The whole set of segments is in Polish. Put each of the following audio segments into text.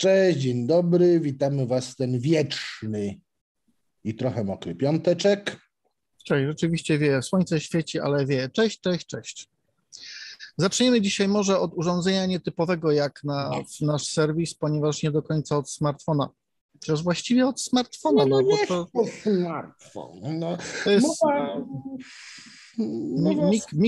Cześć, dzień dobry, witamy Was w ten wieczny i trochę mokry piąteczek. Cześć, rzeczywiście wieje, słońce świeci, ale wieje. Cześć, cześć, cześć. Zaczniemy dzisiaj może od urządzenia nietypowego jak na nasz serwis, ponieważ nie do końca od smartfona. Chociaż właściwie od smartfona, No bo nie to smartfon. No, to jest mowa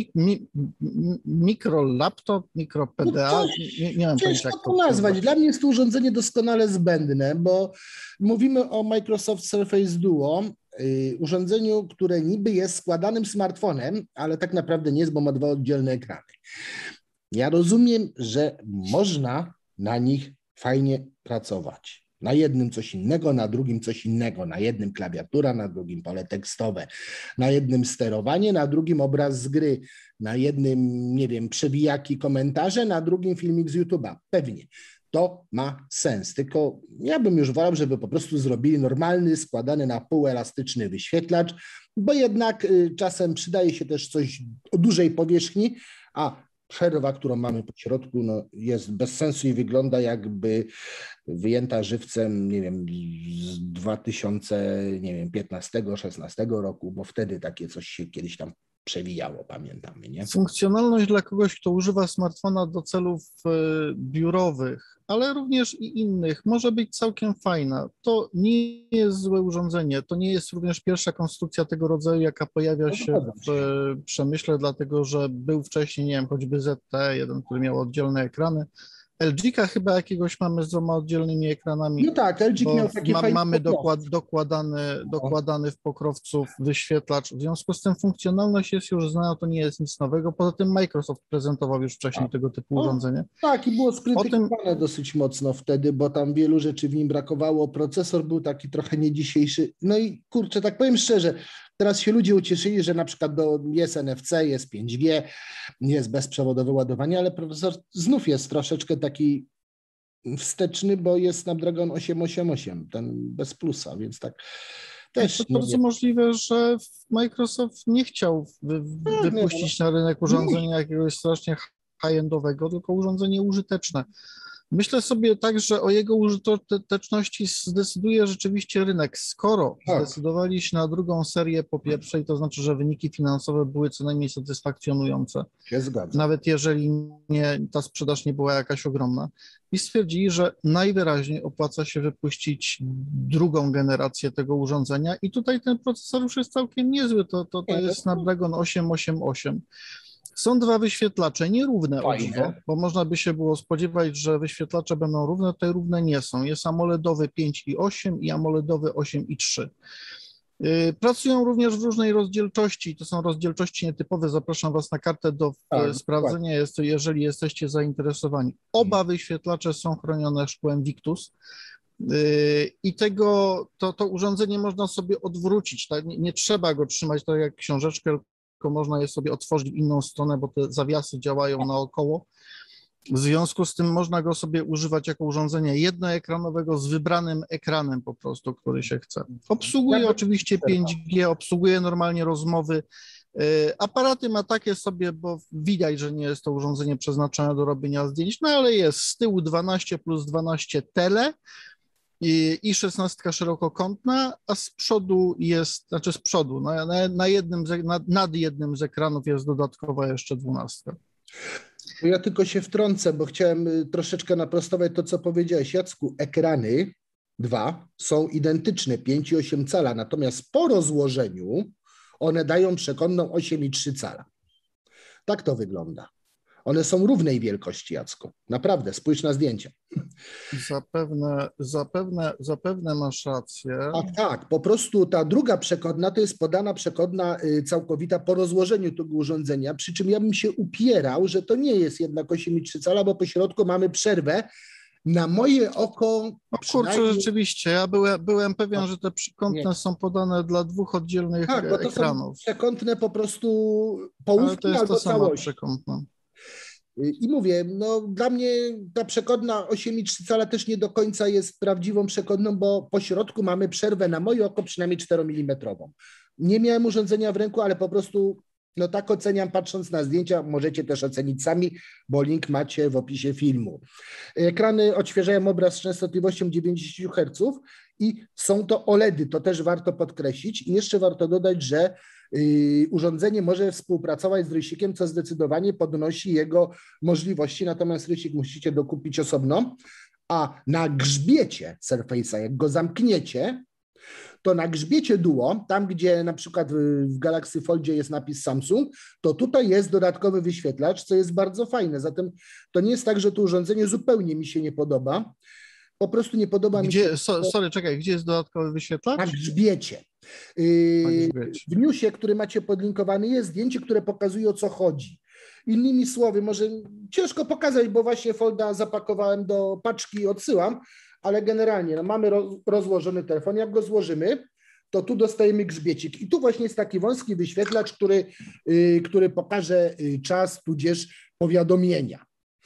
mikrolaptop, mikro-PDA, nie mam pojęcia ciężko jak to nazwać. Dla mnie jest to urządzenie doskonale zbędne, bo mówimy o Microsoft Surface Duo, urządzeniu, które niby jest składanym smartfonem, ale tak naprawdę nie jest, bo ma dwa oddzielne ekrany. Ja rozumiem, że można na nich fajnie pracować. Na jednym coś innego, na drugim coś innego. Na jednym klawiatura, na drugim pole tekstowe, na jednym sterowanie, na drugim obraz z gry, na jednym, nie wiem, przewijaki, komentarze, na drugim filmik z YouTube'a. Pewnie. To ma sens, tylko ja bym już wolał, żeby po prostu zrobili normalny, składany na pół elastyczny wyświetlacz, bo jednak czasem przydaje się też coś o dużej powierzchni, a przerwa, którą mamy po środku, no, jest bez sensu i wygląda jakby wyjęta żywcem, nie wiem, z 2015-16 roku, bo wtedy takie coś się kiedyś tam przewijało, pamiętamy, nie? Funkcjonalność dla kogoś, kto używa smartfona do celów biurowych, ale również i innych, może być całkiem fajna. To nie jest złe urządzenie, to nie jest również pierwsza konstrukcja tego rodzaju, jaka pojawia się w przemyśle, dlatego że był wcześniej, nie wiem, choćby ZT1, który miał oddzielne ekrany. LG-ka chyba jakiegoś mamy z dwoma oddzielnymi ekranami. No tak, LG miał takie fajne mamy dokładany w pokrowcu wyświetlacz. W związku z tym funkcjonalność jest już znana, to nie jest nic nowego. Poza tym Microsoft prezentował już wcześniej tego typu urządzenie. Tak, i było skrytykowane dosyć mocno wtedy, bo tam wielu rzeczy w nim brakowało. Procesor był taki trochę nie dzisiejszy. No i kurczę, tak powiem szczerze, teraz się ludzie ucieszyli, że na przykład jest NFC, jest 5G, jest bezprzewodowe ładowanie, ale procesor znów jest troszeczkę taki wsteczny, bo jest Snapdragon 888, ten bez plusa, więc tak też... To bardzo możliwe, że Microsoft nie chciał wypuścić na rynek urządzenia jakiegoś strasznie high-endowego, tylko urządzenie użyteczne. Myślę sobie tak, że o jego użyteczności zdecyduje rzeczywiście rynek. Skoro zdecydowali się na drugą serię po pierwszej, to znaczy, że wyniki finansowe były co najmniej satysfakcjonujące. Się zgadza. Nawet jeżeli ta sprzedaż nie była jakaś ogromna. I stwierdzili, że najwyraźniej opłaca się wypuścić drugą generację tego urządzenia. I tutaj ten procesor już jest całkiem niezły. To jest Snapdragon 888. Są dwa wyświetlacze, nierówne o dziwo, bo można by się było spodziewać, że wyświetlacze będą równe, tutaj równe nie są. Jest AMOLEDowy 5,8 i AMOLEDowy 8,3. Pracują również w różnej rozdzielczości, to są rozdzielczości nietypowe, zapraszam Was na kartę do sprawdzenia, jeżeli jesteście zainteresowani. Oba wyświetlacze są chronione szkłem Victus i to urządzenie można sobie odwrócić, tak? Nie trzeba go trzymać tak jak książeczkę, tylko można je sobie otworzyć w inną stronę, bo te zawiasy działają naokoło. W związku z tym można go sobie używać jako urządzenie jednoekranowego z wybranym ekranem po prostu, który się chce. Obsługuje oczywiście 5G, obsługuje normalnie rozmowy. Aparaty ma takie sobie, bo widać, że nie jest to urządzenie przeznaczone do robienia zdjęć, no ale jest z tyłu 12 plus 12 tele i 16 szerokokątna, a z przodu jest, znaczy z przodu, nad jednym z ekranów jest dodatkowa jeszcze 12. Ja tylko się wtrącę, bo chciałem troszeczkę naprostować to, co powiedziałeś, Jacku. Ekrany dwa są identyczne, 5,8 cala, natomiast po rozłożeniu one dają przekątną 8,3 cala. Tak to wygląda. One są równej wielkości, Jacku. Naprawdę, spójrz na zdjęcia. Zapewne masz rację. Tak, po prostu ta druga przekątna to jest podana przekątna całkowita po rozłożeniu tego urządzenia, przy czym ja bym się upierał, że to nie jest jednak 8,3 cala, bo po środku mamy przerwę. Na moje oko... Kurczę, rzeczywiście, ja byłem pewien, że te przekątne są podane dla dwóch oddzielnych ekranów. Tak, bo to są przekątne po prostu połówki albo całości. I mówię, no dla mnie ta przekątna 8,3 cala też nie do końca jest prawdziwą przekątną, bo po środku mamy przerwę na moje oko przynajmniej 4 mm. Nie miałem urządzenia w ręku, ale po prostu No tak oceniam, patrząc na zdjęcia, możecie też ocenić sami, bo link macie w opisie filmu. Ekrany odświeżają obraz z częstotliwością 90 Hz i są to OLEDy, to też warto podkreślić. I jeszcze warto dodać, że urządzenie może współpracować z rysikiem, co zdecydowanie podnosi jego możliwości, natomiast rysik musicie dokupić osobno, a na grzbiecie Surface'a, jak go zamkniecie, to na grzbiecie Duo, tam gdzie na przykład w Galaxy Foldzie jest napis Samsung, to tutaj jest dodatkowy wyświetlacz, co jest bardzo fajne. Zatem to nie jest tak, że to urządzenie zupełnie mi się nie podoba. Po prostu nie podoba mi się... Czekaj, gdzie jest dodatkowy wyświetlacz? Na grzbiecie. W newsie, który macie podlinkowany, jest zdjęcie, które pokazuje, o co chodzi. Innymi słowy, może ciężko pokazać, bo właśnie folda zapakowałem do paczki i odsyłam, ale generalnie mamy rozłożony telefon. Jak go złożymy, to tu dostajemy grzbiecik. I tu właśnie jest taki wąski wyświetlacz, który pokaże czas, tudzież powiadomienia.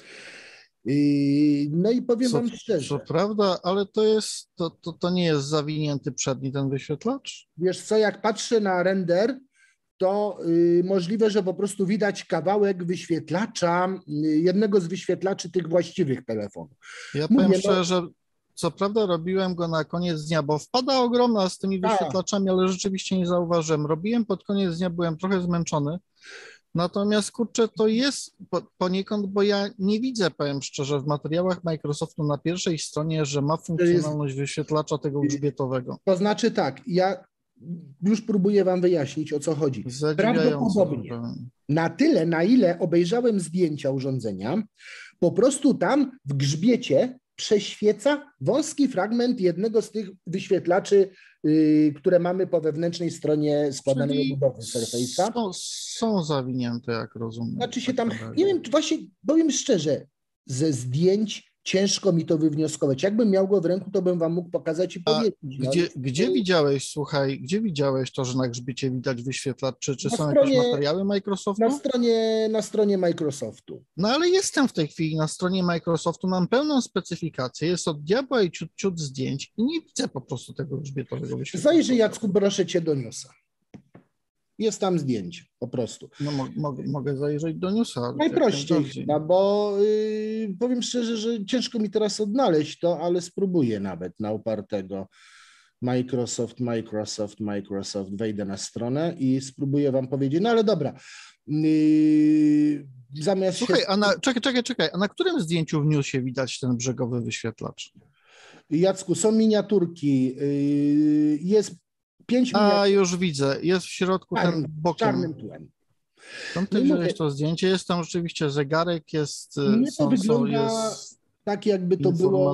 No i powiem wam szczerze. Co prawda, ale to nie jest zawinięty przedni ten wyświetlacz? Wiesz co, jak patrzę na render, to możliwe, że po prostu widać kawałek wyświetlacza, jednego z wyświetlaczy tych właściwych telefonów. Ja powiem szczerze, że co prawda robiłem go na koniec dnia, bo wpada ogromna z tymi wyświetlaczami, ale rzeczywiście nie zauważyłem. Robiłem pod koniec dnia, byłem trochę zmęczony. Natomiast kurczę, to jest poniekąd, bo ja nie widzę, powiem szczerze, w materiałach Microsoftu na pierwszej stronie, że ma funkcjonalność wyświetlacza tego grzbietowego. To znaczy tak, ja już próbuję wam wyjaśnić, o co chodzi. Prawdopodobnie na tyle, na ile obejrzałem zdjęcia urządzenia, po prostu tam w grzbiecie prześwieca wąski fragment jednego z tych wyświetlaczy, które mamy po wewnętrznej stronie składanego budowy Surface'a. Są zawinięte, jak rozumiem. Znaczy się tam, nie wiem, właśnie powiem szczerze, ze zdjęć ciężko mi to wywnioskować. Jakbym miał go w ręku, to bym wam mógł pokazać i powiedzieć. Gdzie widziałeś, słuchaj, gdzie widziałeś to, że na grzbiecie widać wyświetlacz? Czy są jakieś materiały Microsoftu? Na stronie Microsoftu. No ale jestem w tej chwili na stronie Microsoftu, mam pełną specyfikację, jest od diabła i ciut zdjęć i nie widzę po prostu tego grzbietowego wyświetlacza. Zajrzyj, Jacku, proszę cię do newsa. Jest tam zdjęcie, po prostu. No mogę zajrzeć do newsa. Najprościej chyba, bo powiem szczerze, że ciężko mi teraz odnaleźć to, ale spróbuję nawet na upartego. Microsoft. Wejdę na stronę i spróbuję wam powiedzieć, no ale dobra. Zamiast Słuchaj, czekaj, a na którym zdjęciu w newsie widać ten brzegowy wyświetlacz? Jacku, są miniaturki. Jest 5 miniatur. A, już widzę. Jest w środku ten bokiem. Czarnym tłem. Skąd ty wziąłeś to zdjęcie? Jest tam rzeczywiście zegarek, jest mnie to wygląda tak, jakby to było...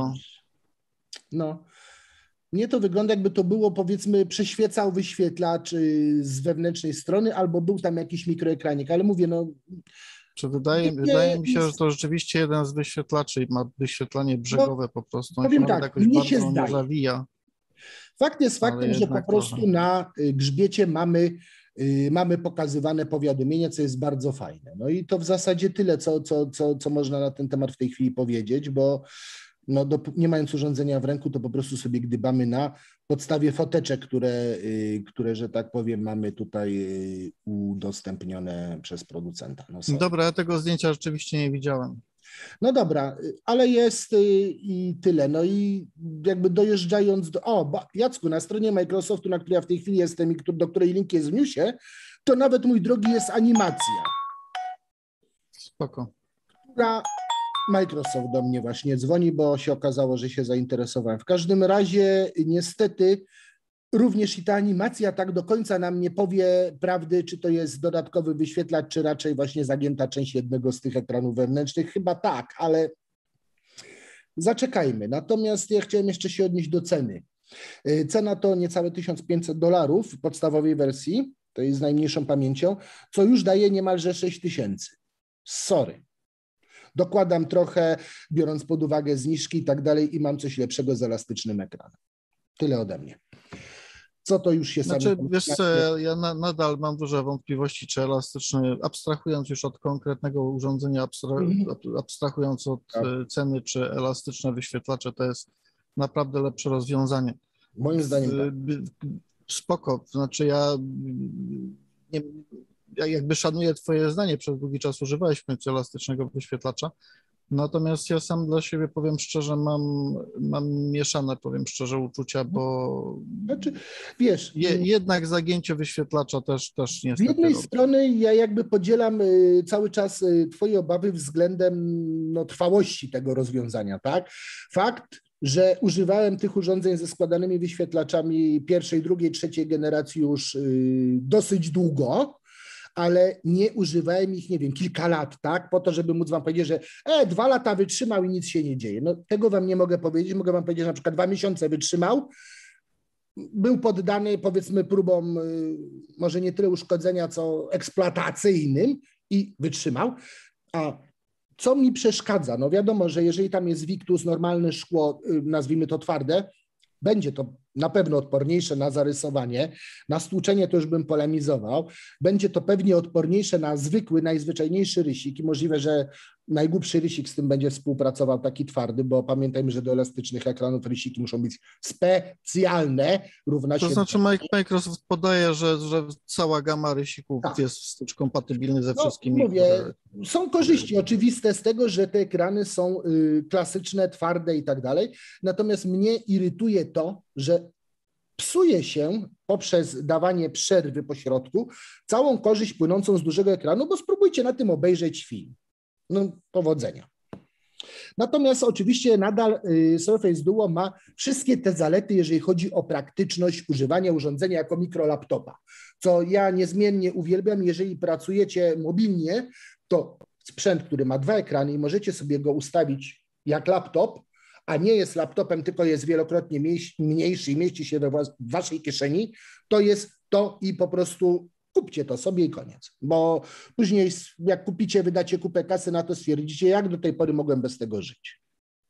No. Mnie to wygląda, jakby to było, powiedzmy, przeświecał wyświetlacz z wewnętrznej strony, albo był tam jakiś mikroekranik, ale mówię, no... Wydaje mi się, że to rzeczywiście jeden z wyświetlaczy ma wyświetlanie brzegowe po prostu. On powiem tak, jakoś mnie się bardzo zdaje. nie zawija. Fakt jest faktem, że po prostu na grzbiecie mamy pokazywane powiadomienia, co jest bardzo fajne. No i to w zasadzie tyle, co można na ten temat w tej chwili powiedzieć, bo no, nie mając urządzenia w ręku, to po prostu sobie gdybamy na podstawie foteczek, które, że tak powiem, mamy tutaj udostępnione przez producenta. No, dobra, ja tego zdjęcia rzeczywiście nie widziałem. No dobra, ale jest i tyle. No i jakby dojeżdżając do... Jacku, na stronie Microsoftu, na której ja w tej chwili jestem i do której link jest w newsie, to nawet, mój drogi, jest animacja. Spoko. Która Microsoft do mnie właśnie dzwoni, bo się okazało, że się zainteresowałem. W każdym razie niestety również i ta animacja tak do końca nam nie powie prawdy, czy to jest dodatkowy wyświetlacz, czy raczej właśnie zagięta część jednego z tych ekranów wewnętrznych. Chyba tak, ale zaczekajmy. Natomiast ja chciałem jeszcze się odnieść do ceny. Cena to niecałe $1500 w podstawowej wersji, to jest z najmniejszą pamięcią, co już daje niemalże 6000. Sorry. Dokładam trochę, biorąc pod uwagę zniżki i tak dalej, i mam coś lepszego z elastycznym ekranem. Tyle ode mnie. Co to już się wiesz co, ja nadal mam duże wątpliwości, czy elastyczny, abstrahując już od konkretnego urządzenia, abstrahując od ceny, czy elastyczne wyświetlacze to jest naprawdę lepsze rozwiązanie. Moim zdaniem tak. Spoko, znaczy ja ja jakby szanuję twoje zdanie, przez długi czas używałeś w końcu elastycznego wyświetlacza, natomiast ja sam dla siebie powiem szczerze, mam mieszane, powiem szczerze, uczucia, bo Znaczy, wiesz, jednak zagięcie wyświetlacza też z niestety jednej robi. strony ja jakby podzielam cały czas twoje obawy względem no, trwałości tego rozwiązania, tak? Fakt, że używałem tych urządzeń ze składanymi wyświetlaczami pierwszej, drugiej, trzeciej generacji już dosyć długo, ale nie używałem ich, nie wiem, kilka lat, tak, po to, żeby móc wam powiedzieć, że 2 lata wytrzymał i nic się nie dzieje. No tego wam nie mogę powiedzieć, mogę wam powiedzieć, że na przykład 2 miesiące wytrzymał, był poddany, powiedzmy, próbom może nie tyle uszkodzenia, co eksploatacyjnym i wytrzymał. A co mi przeszkadza? No wiadomo, że jeżeli tam jest Victus, normalne szkło, nazwijmy to twarde, będzie to na pewno odporniejsze na zarysowanie, na stłuczenie to już bym polemizował, będzie to pewnie odporniejsze na zwykły, najzwyczajniejszy rysik i możliwe, że najgłupszy rysik z tym będzie współpracował taki twardy, bo pamiętajmy, że do elastycznych ekranów rysiki muszą być specjalne, równa się... To znaczy Microsoft podaje, że cała gama rysików Tak. jest wstecz kompatybilny ze No, wszystkimi. mówię, są korzyści oczywiste z tego, że te ekrany są klasyczne, twarde i tak dalej, natomiast mnie irytuje to, że psuje się poprzez dawanie przerwy po środku całą korzyść płynącą z dużego ekranu, bo spróbujcie na tym obejrzeć film. No, powodzenia. Natomiast oczywiście nadal Surface Duo ma wszystkie te zalety, jeżeli chodzi o praktyczność używania urządzenia jako mikrolaptopa, co ja niezmiennie uwielbiam. Jeżeli pracujecie mobilnie, to sprzęt, który ma 2 ekrany i możecie sobie go ustawić jak laptop, a nie jest laptopem, tylko jest wielokrotnie mniejszy i mieści się w waszej kieszeni, to jest to i po prostu kupcie to sobie i koniec. Bo później jak kupicie, wydacie kupę kasy na to, stwierdzicie, jak do tej pory mogłem bez tego żyć.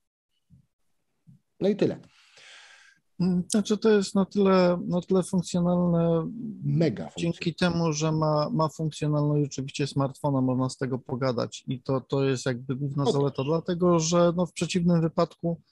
No i tyle. Znaczy to jest na tyle funkcjonalne, Mega dzięki temu, że ma funkcjonalność rzeczywiście smartfona, można z tego pogadać i to jest jakby główna zaleta, dlatego że no, w przeciwnym wypadku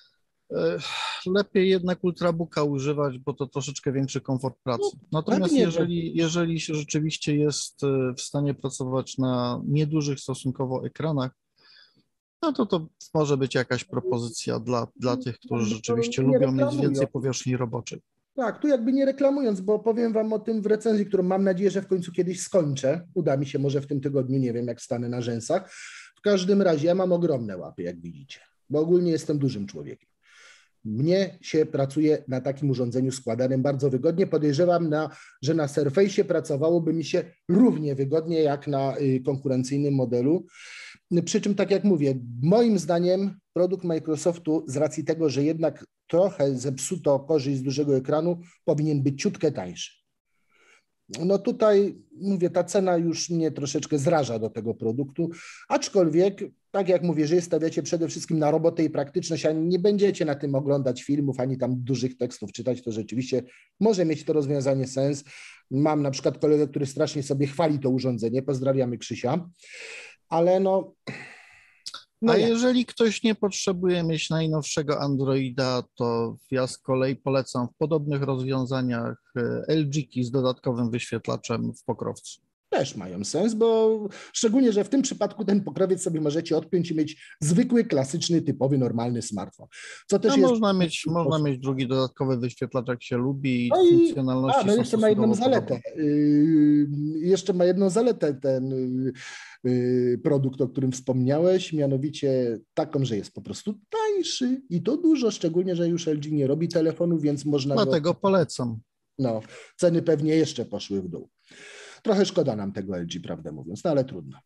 lepiej jednak Ultrabooka używać, bo to troszeczkę większy komfort pracy. Natomiast jeżeli się rzeczywiście jest w stanie pracować na niedużych stosunkowo ekranach, no to może być jakaś propozycja dla tych, którzy rzeczywiście lubią mieć więcej powierzchni roboczej. Tak, tu jakby nie reklamując, bo powiem wam o tym w recenzji, którą mam nadzieję, że w końcu kiedyś skończę. Uda mi się może w tym tygodniu, nie wiem, jak stanę na rzęsach. W każdym razie ja mam ogromne łapy, jak widzicie, bo ogólnie jestem dużym człowiekiem. Mnie się pracuje na takim urządzeniu składanym bardzo wygodnie. Podejrzewam, że na Surface'ie pracowałoby mi się równie wygodnie jak na konkurencyjnym modelu. Przy czym, tak jak mówię, moim zdaniem produkt Microsoftu z racji tego, że jednak trochę zepsuto korzyść z dużego ekranu, powinien być ciutkę tańszy. No tutaj, mówię, ta cena już mnie troszeczkę zraża do tego produktu, aczkolwiek, tak jak mówię, że stawiacie przede wszystkim na robotę i praktyczność, a nie będziecie na tym oglądać filmów, ani tam dużych tekstów czytać, to rzeczywiście może mieć to rozwiązanie sens. Mam na przykład kolegę, który strasznie sobie chwali to urządzenie, pozdrawiamy Krzysia, ale no... Jeżeli ktoś nie potrzebuje mieć najnowszego Androida, to ja z kolei polecam w podobnych rozwiązaniach LG-ki z dodatkowym wyświetlaczem w pokrowcu. Też mają sens, bo szczególnie, że w tym przypadku ten pokrowiec sobie możecie odpiąć i mieć zwykły, klasyczny, typowy, normalny smartfon. Co też jest... Można mieć drugi dodatkowy wyświetlacz, jak się lubi, i funkcjonalności są jeszcze ma jedną zaletę. podobne. Jeszcze ma jedną zaletę ten produkt, o którym wspomniałeś, mianowicie taką, że jest po prostu tańszy i to dużo, szczególnie, że już LG nie robi telefonów, więc można Dlatego polecam. No, ceny pewnie jeszcze poszły w dół. Trochę szkoda nam tego LG, prawdę mówiąc, no ale trudno.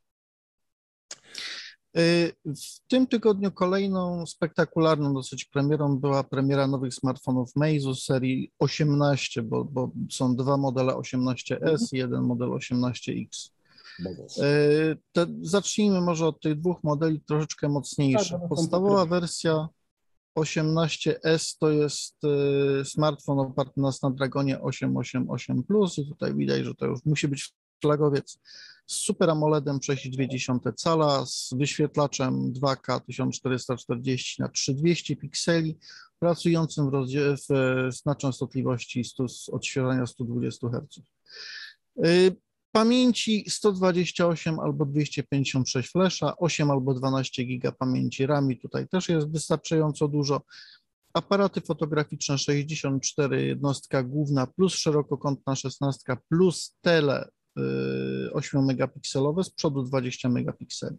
W tym tygodniu kolejną spektakularną dosyć premierą była premiera nowych smartfonów Meizu z serii 18, bo są 2 modele 18S i jeden model 18X. Zacznijmy może od tych 2 modeli troszeczkę mocniejszych. Podstawowa wersja 18S to jest smartfon oparty na Snapdragonie 888 Plus i tutaj widać, że to już musi być flagowiec z Super AMOLEDem 6,2 cala, z wyświetlaczem 2K 1440 na 3200 pikseli, pracującym na częstotliwości odświeżania 120 Hz. Pamięci 128 albo 256 flasha, 8 albo 12 giga pamięci RAM, tutaj też jest wystarczająco dużo. Aparaty fotograficzne 64, jednostka główna plus szerokokątna 16 plus tele 8 megapikselowe, z przodu 20 megapikseli.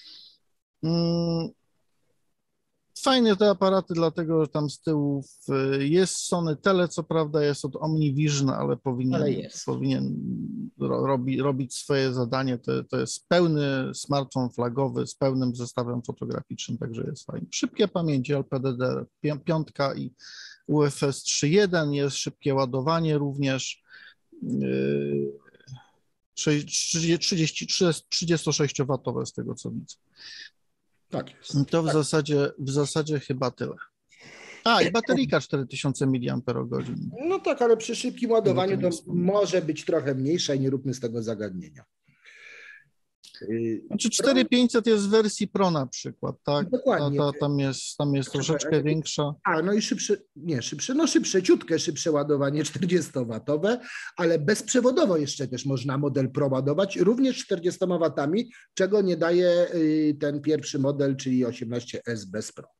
Fajne te aparaty, dlatego że tam z tyłu jest Sony Tele, co prawda jest od OmniVision, ale powinien robić swoje zadanie. To jest pełny smartfon flagowy z pełnym zestawem fotograficznym, także jest fajnie. Szybkie pamięci LPDDR5 i UFS 3.1, jest szybkie ładowanie również. 36W z tego co widzę. Tak jest. To w zasadzie chyba tyle. I bateryjka 4000 mAh. No tak, ale przy szybkim ładowaniu to może być trochę mniejsza i nie róbmy z tego zagadnienia. Znaczy 4500 jest w wersji Pro na przykład, tak? Dokładnie. Tam jest troszeczkę większa. No i szybsze, szybsze ładowanie 40W, ale bezprzewodowo jeszcze też można model Pro ładować, również 40W, czego nie daje ten pierwszy model, czyli 18S bez Pro.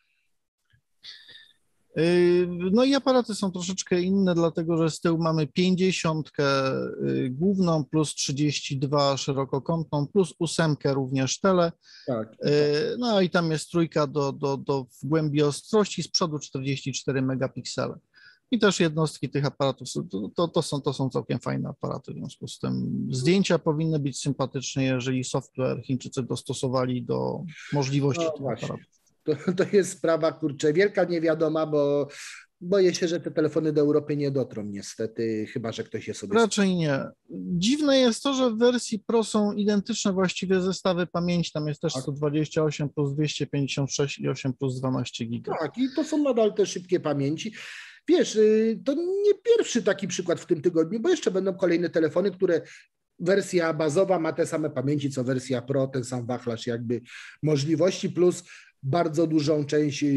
No i aparaty są troszeczkę inne, dlatego że z tyłu mamy 50 główną plus 32 szerokokątną plus 8 również tele. Tak. No i tam jest trójka do w głębi ostrości, z przodu 44 megapiksele. I też jednostki tych aparatów, to są całkiem fajne aparaty, w związku z tym zdjęcia powinny być sympatyczne, jeżeli software Chińczycy dostosowali do możliwości tych aparatów. To jest sprawa, kurczę, wielka niewiadoma, bo boję się, że te telefony do Europy nie dotrą niestety, chyba że ktoś je sobie... Raczej nie. Dziwne jest to, że w wersji Pro są identyczne właściwie zestawy pamięci, tam jest też 128 plus 256 i 8 plus 12 giga. Tak, i to są nadal te szybkie pamięci. Wiesz, to nie pierwszy taki przykład w tym tygodniu, bo jeszcze będą kolejne telefony, które wersja bazowa ma te same pamięci, co wersja Pro, ten sam wachlarz jakby możliwości, plus bardzo dużą część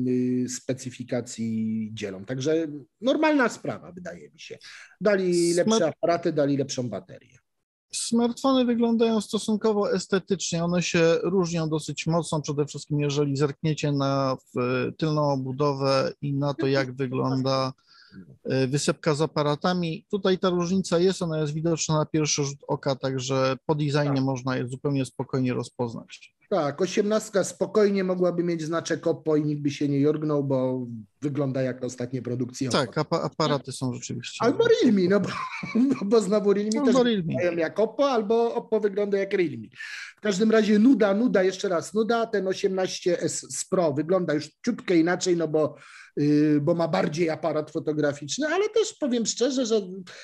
specyfikacji dzielą. Także normalna sprawa, wydaje mi się. Dali lepsze aparaty, dali lepszą baterię. Smartfony wyglądają stosunkowo estetycznie. One się różnią dosyć mocno, przede wszystkim jeżeli zerkniecie na tylną obudowę i na to, jak wygląda wysepka z aparatami. Tutaj ta różnica jest, ona jest widoczna na pierwszy rzut oka, także po designie można je zupełnie spokojnie rozpoznać. Tak, 18 spokojnie mogłaby mieć znaczek Oppo i nikt by się nie jorgnął, bo wygląda jak ostatnie produkcje Oppo. Tak, aparaty są rzeczywiście. Albo Realme, bo znowu Realme też wyglądają jak Oppo, albo Oppo wygląda jak Realme. W każdym razie nuda, jeszcze raz nuda, ten 18S z Pro wygląda już ciutkę inaczej, no bo ma bardziej aparat fotograficzny, ale też powiem szczerze, że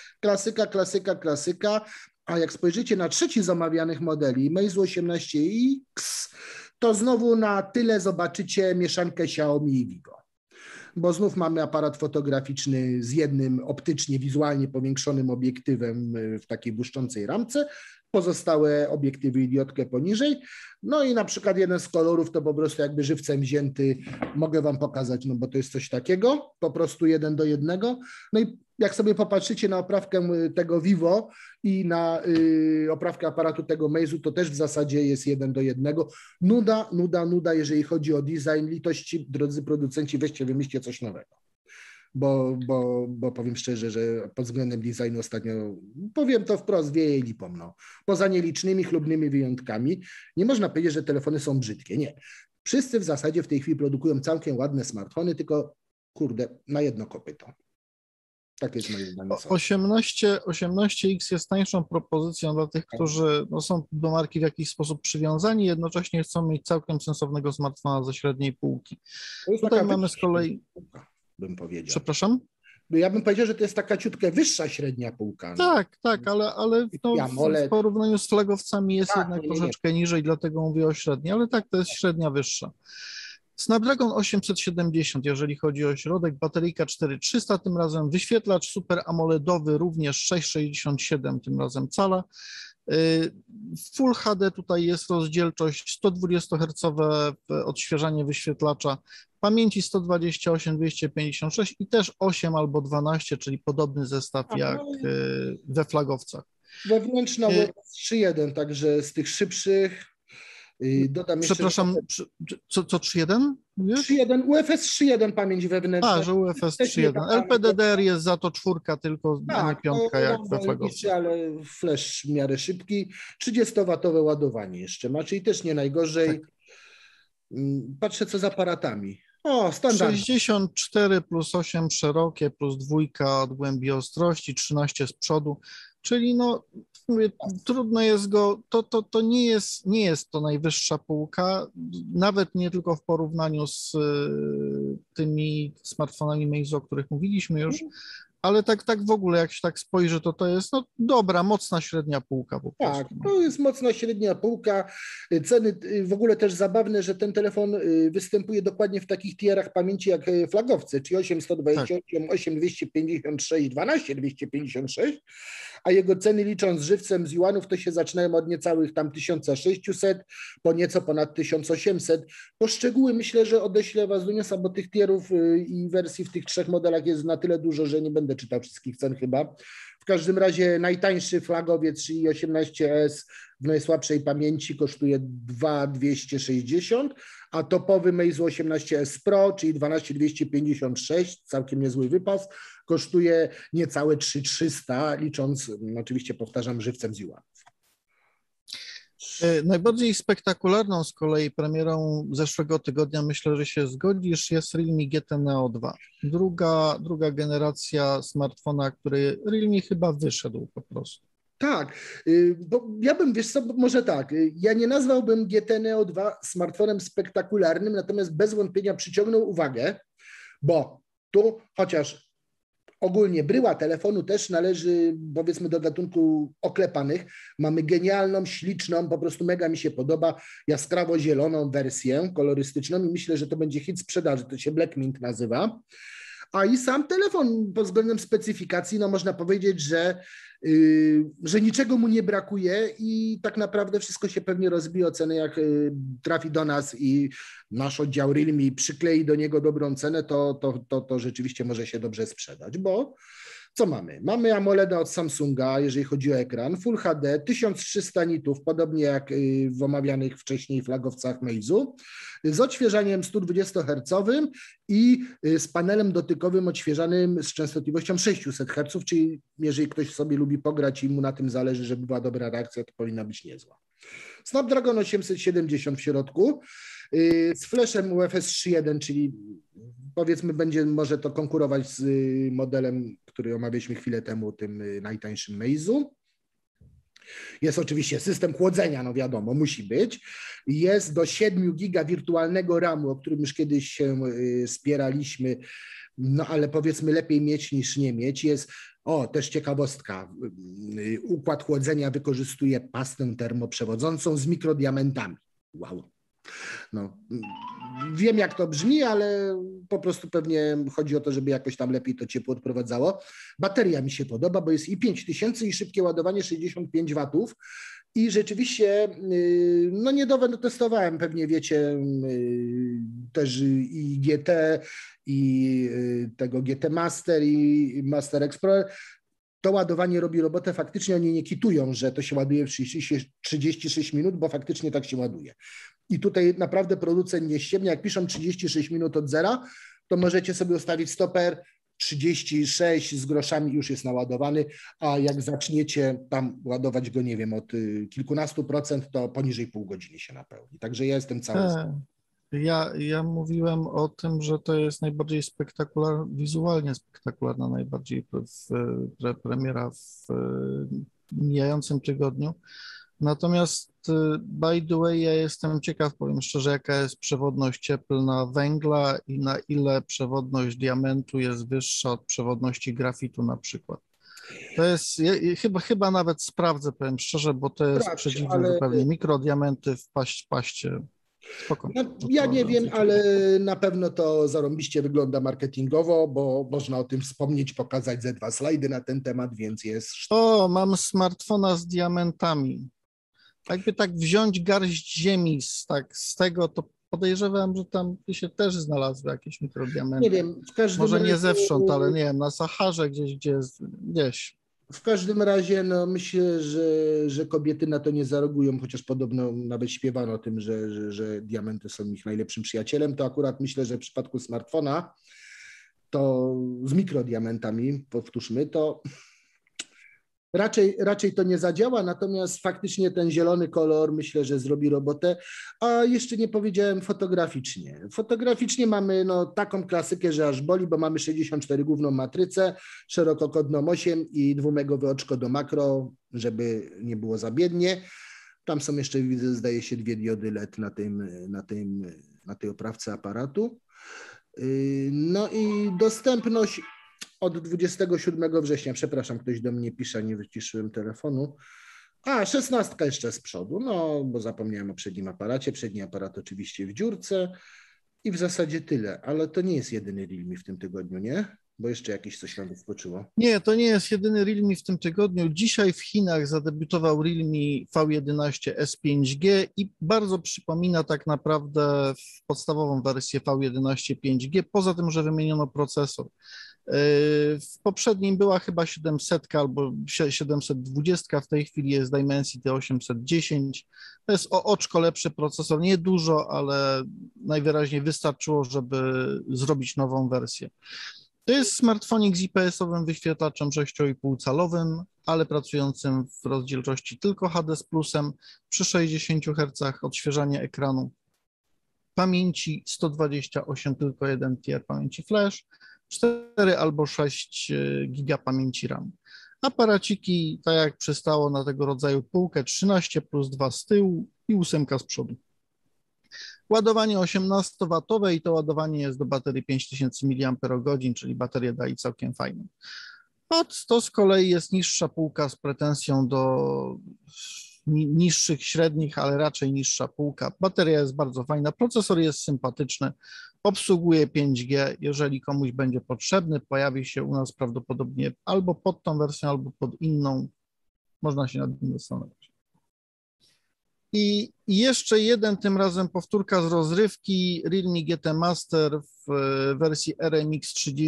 klasyka. A jak spojrzycie na trzeci z omawianych modeli, Meizu 18X, to znowu na tyle zobaczycie mieszankę Xiaomi i Vivo. Bo znów mamy aparat fotograficzny z jednym optycznie, wizualnie powiększonym obiektywem w takiej błyszczącej ramce, pozostałe obiektywy idiotkę poniżej. No i na przykład jeden z kolorów to po prostu jakby żywcem wzięty, mogę wam pokazać, no bo to jest coś takiego, po prostu 1:1. No i jak sobie popatrzycie na oprawkę tego Vivo i na oprawkę aparatu tego Meizu, to też w zasadzie jest 1:1. Nuda, jeżeli chodzi o design. Litości, drodzy producenci, weźcie, wymyślcie coś nowego. Bo powiem szczerze, że pod względem designu ostatnio, powiem to wprost, wieje lipą. No. Poza nielicznymi, chlubnymi wyjątkami, nie można powiedzieć, że telefony są brzydkie. Nie. Wszyscy w zasadzie w tej chwili produkują całkiem ładne smartfony, tylko kurde, na jedno kopyto. Tak jest moim zdaniem. 18X jest tańszą propozycją dla tych, którzy są do marki w jakiś sposób przywiązani, jednocześnie chcą mieć całkiem sensownego smartfona ze średniej półki. Tutaj mamy z kolei... bym powiedział. Przepraszam? Ja bym powiedział, że to jest taka ciutkę wyższa średnia półka. No. Tak, ale w porównaniu z flagowcami jest jednak troszeczkę niżej, dlatego mówię o średniej, ale tak, to jest średnia wyższa. Snapdragon 870, jeżeli chodzi o środek, bateryjka 4300, tym razem wyświetlacz super AMOLEDowy, również 6,67 tym razem cala. Full HD tutaj jest rozdzielczość 120 Hz odświeżanie wyświetlacza, pamięci 128, 256 i też 8 albo 12, czyli podobny zestaw jak we flagowcach. Wewnętrzna UFS 3.1, także z tych szybszych. Dodam jeszcze... Przepraszam, co 3.1? 3.1, UFS 3.1 pamięć wewnętrzna. Że UFS 3.1. LPDDR jest za to 4 tylko, a nie 5 jak we flagowcu. Ale flash w miarę szybki. 30-watowe ładowanie jeszcze ma, czyli też nie najgorzej. Tak. Patrzę, co z aparatami. O, standard. 64 plus 8 szerokie, plus 2 od głębi ostrości, 13 z przodu, czyli no, mówię, trudno jest go, to nie jest to najwyższa półka, nawet nie tylko w porównaniu z tymi smartfonami Meizu, o których mówiliśmy już, ale tak w ogóle, jak się tak spojrzy, to jest no, dobra, mocna średnia półka po prostu. Tak, to jest mocna średnia półka. Ceny w ogóle też zabawne, że ten telefon występuje dokładnie w takich tierach pamięci jak flagowce, czyli 8128, 8256, 12256, a jego ceny licząc żywcem z juanów to się zaczynają od niecałych tam 1600 po nieco ponad 1800. Po szczegóły myślę, że odeślę Was do niosa, bo tych tierów i wersji w tych 3 modelach jest na tyle dużo, że nie będę czytał wszystkich cen chyba. W każdym razie najtańszy flagowiec, czyli 18S w najsłabszej pamięci kosztuje 2260, a topowy Meizu 18S Pro, czyli 12256, całkiem niezły wypas, kosztuje niecałe 3300, licząc, oczywiście powtarzam, żywcem z juanów. Najbardziej spektakularną z kolei premierą zeszłego tygodnia, myślę, że się zgodzisz, jest Realme GT Neo 2. Druga generacja smartfona, który Realme chyba wyszedł po prostu. Tak, bo ja bym, wiesz co, może tak, ja nie nazwałbym GT Neo 2 smartfonem spektakularnym, natomiast bez wątpienia przyciągnął uwagę, bo tu chociaż ogólnie bryła telefonu też należy, powiedzmy, do gatunku oklepanych. Mamy genialną, śliczną, po prostu mega mi się podoba, jaskrawo zieloną wersję kolorystyczną i myślę, że to będzie hit sprzedaży, to się Black Mint nazywa. A i sam telefon pod względem specyfikacji, no można powiedzieć, że niczego mu nie brakuje i tak naprawdę wszystko się pewnie rozbije o cenę, jak trafi do nas i nasz oddział Realme przyklei do niego dobrą cenę, to rzeczywiście może się dobrze sprzedać, bo co mamy? Mamy AMOLED od Samsunga, jeżeli chodzi o ekran, Full HD, 1300 nitów, podobnie jak w omawianych wcześniej flagowcach Meizu, z odświeżaniem 120 Hz i z panelem dotykowym odświeżanym z częstotliwością 600 Hz, czyli jeżeli ktoś sobie lubi pograć i mu na tym zależy, żeby była dobra reakcja, to powinna być niezła. Snapdragon 870 w środku, z flashem UFS 3.1, czyli powiedzmy będzie może to konkurować z modelem, który omawialiśmy chwilę temu, tym najtańszym Meizu. Jest oczywiście system chłodzenia, no wiadomo, musi być. Jest do 7 giga wirtualnego RAM-u, o którym już kiedyś się spieraliśmy, no ale powiedzmy lepiej mieć niż nie mieć. Jest, też ciekawostka, układ chłodzenia wykorzystuje pastę termoprzewodzącą z mikrodiamentami. Wow. No, wiem jak to brzmi, ale po prostu pewnie chodzi o to, żeby jakoś tam lepiej to ciepło odprowadzało. Bateria mi się podoba, bo jest i 5000 i szybkie ładowanie 65 watów. I rzeczywiście, no niedowe testowałem, pewnie wiecie, też i GT, i tego GT Master, i Master Explorer. To ładowanie robi robotę, faktycznie oni nie kitują, że to się ładuje w 36 minut, bo faktycznie tak się ładuje. I tutaj naprawdę producent nie ściemnia, jak piszą 36 minut od zera, to możecie sobie ustawić stoper, 36 z groszami już jest naładowany, a jak zaczniecie tam ładować go, nie wiem, od kilkunastu procent, to poniżej pół godziny się napełni. Także ja jestem cały. Ja mówiłem o tym, że to jest najbardziej spektakularna, wizualnie spektakularna najbardziej premiera w mijającym tygodniu. Natomiast by the way, ja jestem ciekaw, powiem szczerze, jaka jest przewodność cieplna węgla i na ile przewodność diamentu jest wyższa od przewodności grafitu na przykład. To jest, chyba nawet sprawdzę, powiem szczerze, bo to jest przedziwne zupełnie. Mikrodiamenty w paście. Spoko. No, ja nie wiem, ale na pewno to zarąbiście wygląda marketingowo, bo można o tym wspomnieć, pokazać ze 2 slajdy na ten temat, więc jest... Mam smartfona z diamentami. Jakby tak wziąć garść ziemi z tego, to podejrzewam, że tam się też znalazły jakieś mikrodiamenty. Nie wiem, w każdym Może razie... nie zewsząd, ale nie wiem, na Saharze gdzieś. W każdym razie no, myślę, że kobiety na to nie zareagują, chociaż podobno nawet śpiewano o tym, że diamenty są ich najlepszym przyjacielem. To akurat myślę, że w przypadku smartfona to z mikrodiamentami, powtórzmy, to raczej to nie zadziała, natomiast faktycznie ten zielony kolor myślę, że zrobi robotę. A jeszcze nie powiedziałem fotograficznie. Fotograficznie mamy no, taką klasykę, że aż boli, bo mamy 64 główną matrycę, szerokokątną 8 i dwumegowe oczko do makro, żeby nie było za biednie. Tam są jeszcze, widzę, zdaje się, 2 diody LED na tej oprawce aparatu. No i dostępność od 27 września, przepraszam, ktoś do mnie pisze, nie wyciszyłem telefonu. A, 16 jeszcze z przodu, no bo zapomniałem o przednim aparacie. Przedni aparat oczywiście w dziurce i w zasadzie tyle, ale to nie jest jedyny Realme w tym tygodniu, nie? Bo jeszcze jakieś coś nam wyskoczyło. Nie, to nie jest jedyny Realme w tym tygodniu. Dzisiaj w Chinach zadebiutował Realme V11 S5G i bardzo przypomina tak naprawdę podstawową wersję V11 5G, poza tym, że wymieniono procesor. W poprzednim była chyba 700 albo 720, w tej chwili jest Dimensity 810. To jest o oczko lepszy procesor, nie dużo, ale najwyraźniej wystarczyło, żeby zrobić nową wersję. To jest smartfonik z IPS-owym wyświetlaczem 6,5-calowym, ale pracującym w rozdzielczości tylko HD z plusem przy 60 Hz odświeżania ekranu. Pamięci 128, tylko 1 tier pamięci flash, 4 albo 6 giga pamięci RAM. Aparaciki, tak jak przystało na tego rodzaju półkę, 13 plus 2 z tyłu i 8 z przodu. Ładowanie 18W i to ładowanie jest do baterii 5000 mAh, czyli bateria daje całkiem fajną. To z kolei jest niższa półka z pretensją do niższych, średnich, ale raczej niższa półka. Bateria jest bardzo fajna, procesor jest sympatyczny, obsługuje 5G. Jeżeli komuś będzie potrzebny, pojawi się u nas prawdopodobnie albo pod tą wersją, albo pod inną. Można się nad nim zastanowić. I jeszcze jeden, tym razem powtórka z rozrywki, Realme GT Master w wersji RMX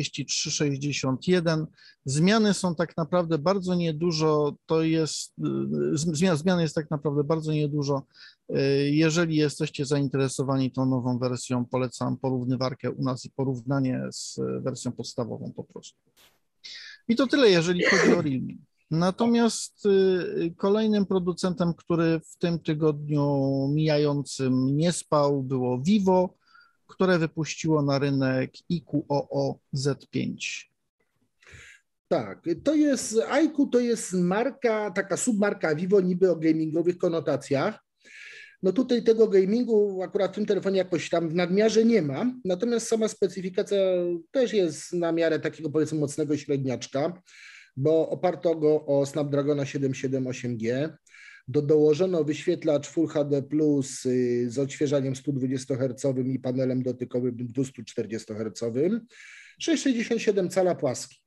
3361. Zmiany są tak naprawdę bardzo niedużo, zmian jest tak naprawdę bardzo niedużo. Jeżeli jesteście zainteresowani tą nową wersją, polecam porównywarkę u nas i porównanie z wersją podstawową po prostu. I to tyle, jeżeli chodzi o Realme. Natomiast kolejnym producentem, który w tym tygodniu mijającym nie spał, było Vivo, które wypuściło na rynek IQOO Z5. Tak, to jest, iQOO to jest marka, taka submarka Vivo niby o gamingowych konotacjach. No tutaj tego gamingu akurat w tym telefonie jakoś tam w nadmiarze nie ma, natomiast sama specyfikacja też jest na miarę takiego powiedzmy mocnego średniaczka, bo oparto go o Snapdragona 778G. Dołożono wyświetlacz Full HD Plus z odświeżaniem 120 Hz i panelem dotykowym 240 Hz. 6,67 cala płaski.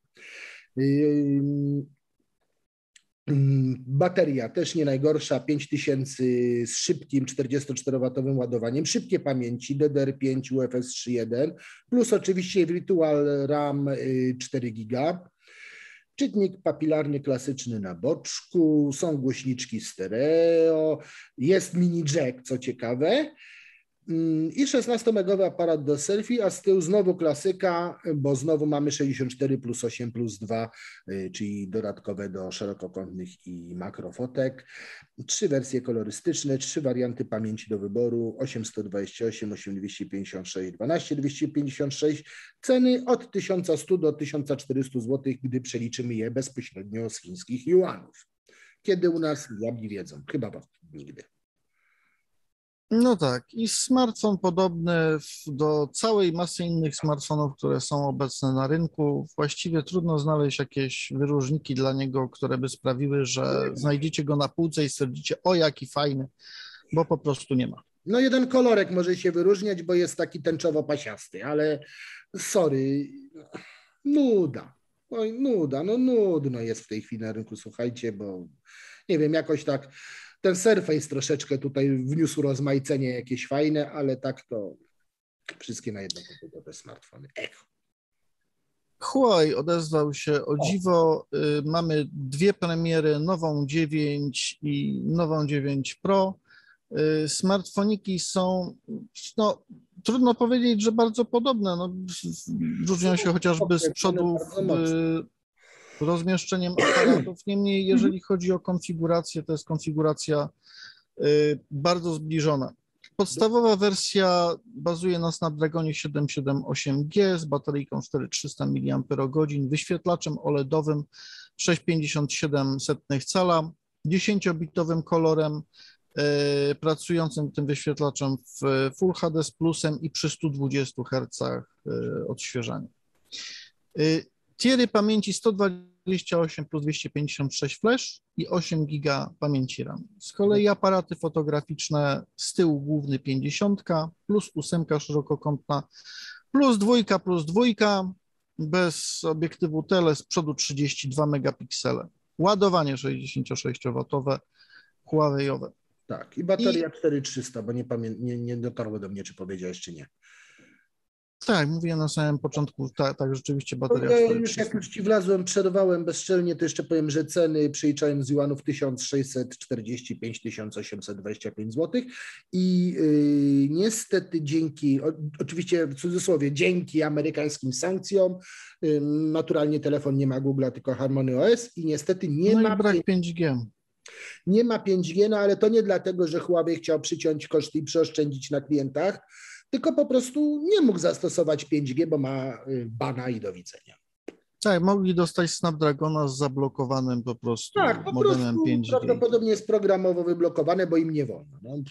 Bateria też nie najgorsza, 5000 z szybkim 44W ładowaniem, szybkie pamięci DDR5 UFS 3.1, plus oczywiście Virtual RAM 4 GB. Czytnik papilarny klasyczny na boczku, są głośniczki stereo, jest mini jack, co ciekawe, i 16-megowy aparat do selfie, a z tyłu znowu klasyka, bo znowu mamy 64 plus 8 plus 2, czyli dodatkowe do szerokokątnych i makrofotek. 3 wersje kolorystyczne, 3 warianty pamięci do wyboru, 828, 8256, 12256. Ceny od 1100 do 1400 zł, gdy przeliczymy je bezpośrednio z chińskich juanów. Kiedy u nas, diabli wiedzą, chyba nigdy. No tak, i smartfon podobny do całej masy innych smartfonów, które są obecne na rynku. Właściwie trudno znaleźć jakieś wyróżniki dla niego, które by sprawiły, że znajdziecie go na półce i stwierdzicie, o jaki fajny, bo po prostu nie ma. No jeden kolorek może się wyróżniać, bo jest taki tęczowo-pasiasty, ale sorry, nuda. Oj, nuda, no nudno jest w tej chwili na rynku, słuchajcie, bo nie wiem, jakoś tak ten Surface troszeczkę tutaj wniósł rozmaicenie jakieś fajne, ale tak to wszystkie na jedno komputerowe smartfony. Ech. Huawei odezwał się o dziwo. Mamy dwie premiery, nową 9 i nową 9 Pro. Smartfoniki są, no, trudno powiedzieć, że bardzo podobne. No, różnią się chociażby z przodu Bardzo mocno. rozmieszczeniem aparatów. Niemniej, jeżeli chodzi o konfigurację, to jest konfiguracja bardzo zbliżona. Podstawowa wersja bazuje na Snapdragonie 778G z bateryjką 4300 mAh, wyświetlaczem OLEDowym 6,57 cala, 10-bitowym kolorem, pracującym tym wyświetlaczem w Full HD z plusem i przy 120 Hz odświeżania. Tiery pamięci 128 plus 256 flash i 8 GB pamięci RAM. Z kolei aparaty fotograficzne z tyłu główny 50, plus 8 szerokokątna, plus dwójka, bez obiektywu tele, z przodu 32 megapiksele. Ładowanie 66W Huawei'owe. Tak, i bateria 4300, bo nie dotarło do mnie, czy powiedziałeś, czy nie. Tak, mówiłem na samym początku, tak, rzeczywiście bateria Ja 4300. już jak już ci wlazłem, przerwałem bezczelnie, to jeszcze powiem, że ceny przeliczając z juanów 1645 1825 zł i niestety dzięki, oczywiście w cudzysłowie, dzięki amerykańskim sankcjom, naturalnie telefon nie ma Google'a, tylko Harmony OS i niestety nie ma... No i brak 5G. Nie ma 5G, no ale to nie dlatego, że Huawei chciał przyciąć koszty i przeoszczędzić na klientach, tylko po prostu nie mógł zastosować 5G, bo ma bana i do widzenia. Tak, mogli dostać Snapdragona z zablokowanym po prostu modemem 5G. Prawdopodobnie jest programowo wyblokowane, bo im nie wolno. No.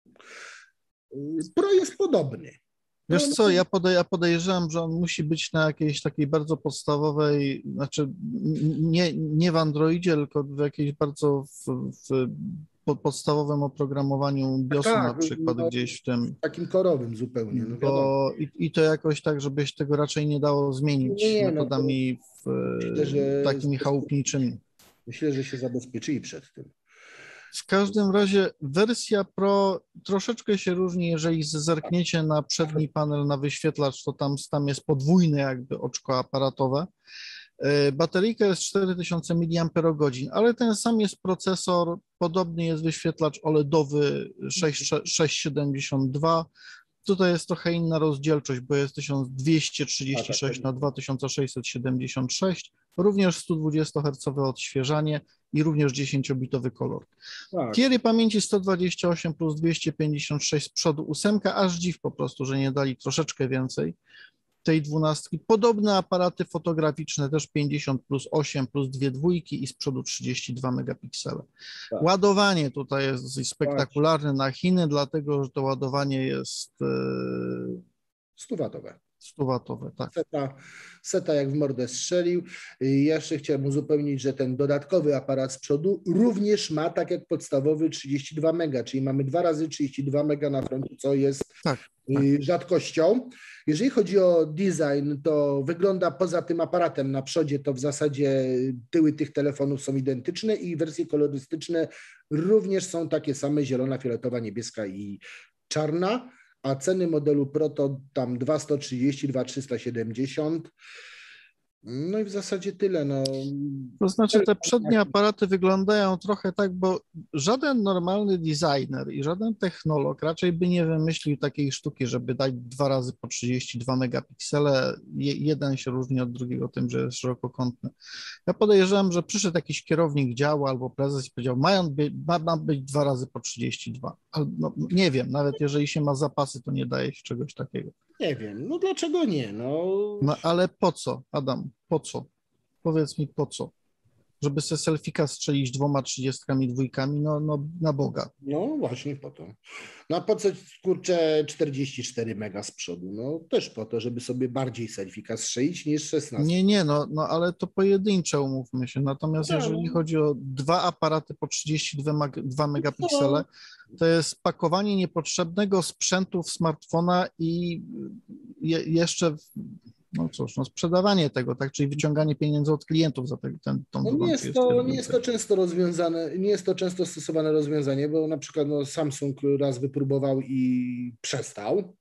Pro jest podobny. Wiesz co, ja podejrzewam, że on musi być na jakiejś takiej bardzo podstawowej, znaczy nie w Androidzie, tylko w jakiejś bardzo podstawowym oprogramowaniu BIOSu na przykład gdzieś w tym. Takim korowym zupełnie. No i to jakoś tak, żebyś tego raczej nie dało zmienić metodami takimi chałupniczymi. Myślę, że się zabezpieczyli przed tym. W każdym razie wersja Pro troszeczkę się różni, jeżeli zerkniecie na przedni panel, na wyświetlacz, to tam jest podwójne jakby oczko aparatowe. Bateryjka jest 4000 mAh, ale ten sam jest procesor, podobny jest wyświetlacz OLEDowy 672. Tutaj jest trochę inna rozdzielczość, bo jest 1236 na 2676, również 120 Hz odświeżanie i również 10-bitowy kolor. Tak. Tiery pamięci 128 plus 256 z przodu 8, aż dziw po prostu, że nie dali troszeczkę więcej tej 12. Podobne aparaty fotograficzne, też 50 plus 8 plus 2 dwójki i z przodu 32 megapiksele. Tak. Ładowanie tutaj jest dosyć spektakularne na Chiny, dlatego że to ładowanie jest 100-watowe. 100-watowe, tak. Seta jak w mordę strzelił. Jeszcze chciałem uzupełnić, że ten dodatkowy aparat z przodu również ma, tak jak podstawowy, 32 mega, czyli mamy 2 razy 32 mega na froncie, co jest rzadkością. Jeżeli chodzi o design, to wygląda poza tym aparatem na przodzie, to w zasadzie tyły tych telefonów są identyczne i wersje kolorystyczne również są takie same, zielona, fioletowa, niebieska i czarna. A ceny modelu Pro to tam 2130, 2370. No i w zasadzie tyle. No. To znaczy te przednie aparaty wyglądają trochę tak, bo żaden normalny designer i żaden technolog raczej by nie wymyślił takiej sztuki, żeby dać 2 razy po 32 megapiksele. Jeden się różni od drugiego tym, że jest szerokokątny. Ja podejrzewam, że przyszedł jakiś kierownik działu albo prezes i powiedział, ma być 2 razy po 32. No, nie wiem, nawet jeżeli się ma zapasy, to nie daje się czegoś takiego. Nie wiem, no dlaczego nie? No ale po co, Adam, po co? Powiedz mi po co? Żeby se selfika strzelić 2 32, no na Boga. No właśnie po to. No a po co, kurczę, 44 mega z przodu? No też po to, żeby sobie bardziej selfika strzelić niż 16. Nie, no ale to pojedyncze, umówmy się. Natomiast jeżeli chodzi o 2 aparaty po 32 megapiksele, to jest pakowanie niepotrzebnego sprzętu w smartfona i jeszcze... No cóż, sprzedawanie tego, tak, czyli wyciąganie pieniędzy od klientów za tą nie jest to często rozwiązane, nie jest to często stosowane rozwiązanie, bo na przykład Samsung raz wypróbował i przestał.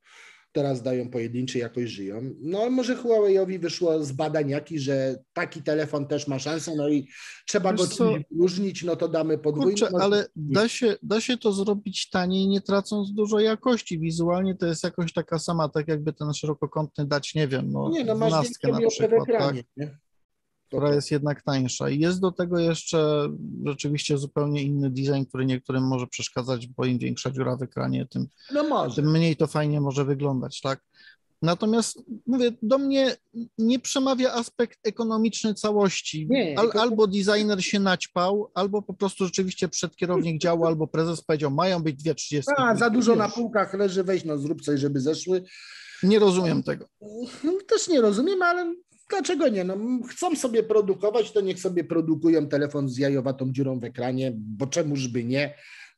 teraz dają pojedyncze, jakoś żyją. No może Huawei'owi wyszło z badań jakichś, że taki telefon też ma szansę, no i trzeba go czymś wyróżnić, no to damy podwójny. Kurczę, ale da się to zrobić taniej, nie tracąc dużo jakości. Wizualnie to jest jakoś taka sama, tak jakby ten szerokokątny dać, nie wiem, no, nie, no masz 12 na przykład, ekranie, tak? nie? Która jest jednak tańsza. I jest do tego jeszcze rzeczywiście zupełnie inny design, który niektórym może przeszkadzać, bo im większa dziura w ekranie, tym mniej to fajnie może wyglądać, tak? Natomiast mówię, do mnie nie przemawia aspekt ekonomiczny całości. Albo designer się naćpał, albo po prostu rzeczywiście przedkierownik działu, albo prezes powiedział, mają być 2,30. Za dużo na półkach leży, weź no zrób coś, żeby zeszły. Nie rozumiem tego. Też nie rozumiem, ale dlaczego nie? No, chcą sobie produkować, to niech sobie produkują telefon z jajowatą dziurą w ekranie, bo czemuż by nie.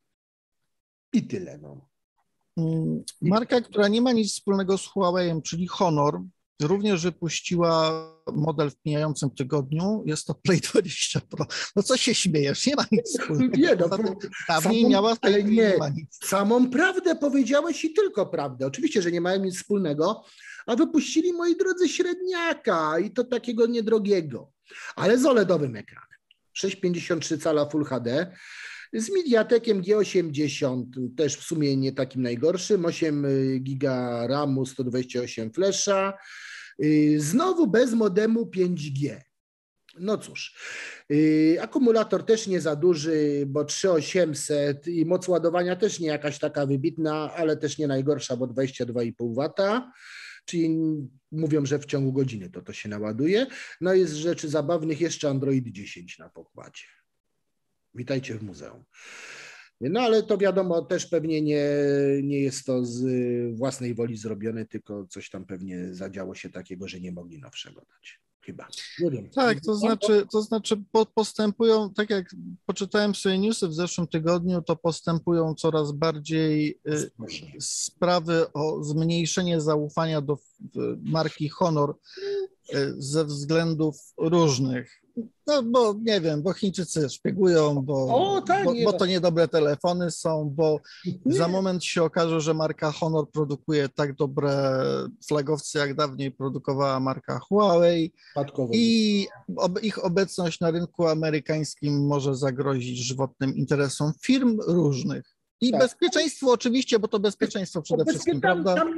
I tyle. No. Marka, która nie ma nic wspólnego z Huawei'em, czyli Honor, również wypuściła model w mijającym tygodniu. Jest to Play 20 Pro. No co się śmiejesz? Nie ma nic wspólnego. Nie, no, dawniej miała, w tej chwili nie ma nic. Samą prawdę powiedziałeś i tylko prawdę. Oczywiście, że nie mają nic wspólnego, a wypuścili, moi drodzy, średniaka i to takiego niedrogiego, ale z OLEDowym ekranem. 6,53 cala Full HD, z Mediatekiem G80, też w sumie nie takim najgorszym, 8 giga RAMu, 128 flesza, znowu bez modemu 5G. No cóż, akumulator też nie za duży, bo 3800 i moc ładowania też nie jakaś taka wybitna, ale też nie najgorsza, bo 22,5 W. Czyli mówią, że w ciągu godziny to się naładuje. No i z rzeczy zabawnych jeszcze Android 10 na pokładzie. Witajcie w muzeum. No ale to wiadomo, też pewnie nie jest to z własnej woli zrobione, tylko coś tam pewnie zadziało się takiego, że nie mogli nowszego dać. Chyba. Nie wiem. Tak, to znaczy postępują, tak jak poczytałem sobie newsy w zeszłym tygodniu, to postępują coraz bardziej sprawy o zmniejszenie zaufania do marki Honor ze względów różnych. No bo nie wiem, bo Chińczycy szpiegują, bo to niedobre telefony są, bo za moment się okaże, że marka Honor produkuje tak dobre flagowce, jak dawniej produkowała marka Huawei i ich obecność na rynku amerykańskim może zagrozić żywotnym interesom firm różnych. I tak. Bezpieczeństwo oczywiście, bo to bezpieczeństwo przede wszystkim, prawda? Tam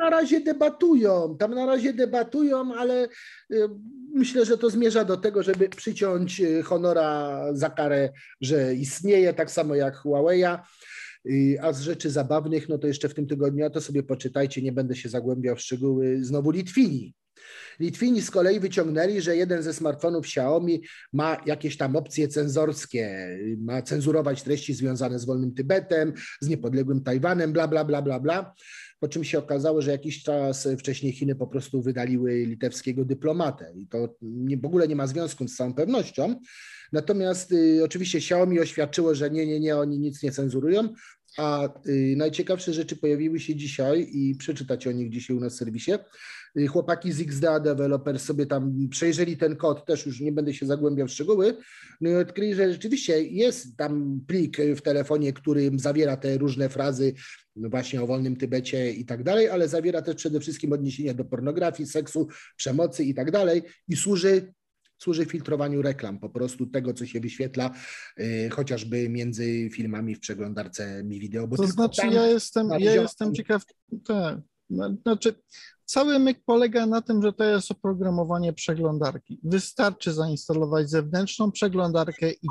na razie debatują, ale myślę, że to zmierza do tego, żeby przyciąć Honora za karę, że istnieje, tak samo jak Huawei'a. A z rzeczy zabawnych, no to jeszcze w tym tygodniu, a to sobie poczytajcie, nie będę się zagłębiał w szczegóły, znowu Litwini. Litwini z kolei wyciągnęli, że jeden ze smartfonów Xiaomi ma jakieś tam opcje cenzorskie, ma cenzurować treści związane z wolnym Tybetem, z niepodległym Tajwanem, bla, bla, bla, bla, bla. Po czym się okazało, że jakiś czas wcześniej Chiny po prostu wydaliły litewskiego dyplomatę i to w ogóle nie ma związku z całą pewnością. Natomiast oczywiście Xiaomi oświadczyło, że nie, oni nic nie cenzurują, a najciekawsze rzeczy pojawiły się dzisiaj i przeczytacie o nich dzisiaj u nas w serwisie. Chłopaki z XDA Developers sobie tam przejrzeli ten kod, też już nie będę się zagłębiał w szczegóły, no i odkryli, że rzeczywiście jest tam plik w telefonie, który zawiera te różne frazy właśnie o wolnym Tybecie i tak dalej, ale zawiera też przede wszystkim odniesienia do pornografii, seksu, przemocy i tak dalej i służy filtrowaniu reklam, po prostu tego, co się wyświetla chociażby między filmami w przeglądarce Mi Video. Bo to znaczy ja jestem ciekaw, tak, znaczy cały myk polega na tym, że to jest oprogramowanie przeglądarki. Wystarczy zainstalować zewnętrzną przeglądarkę i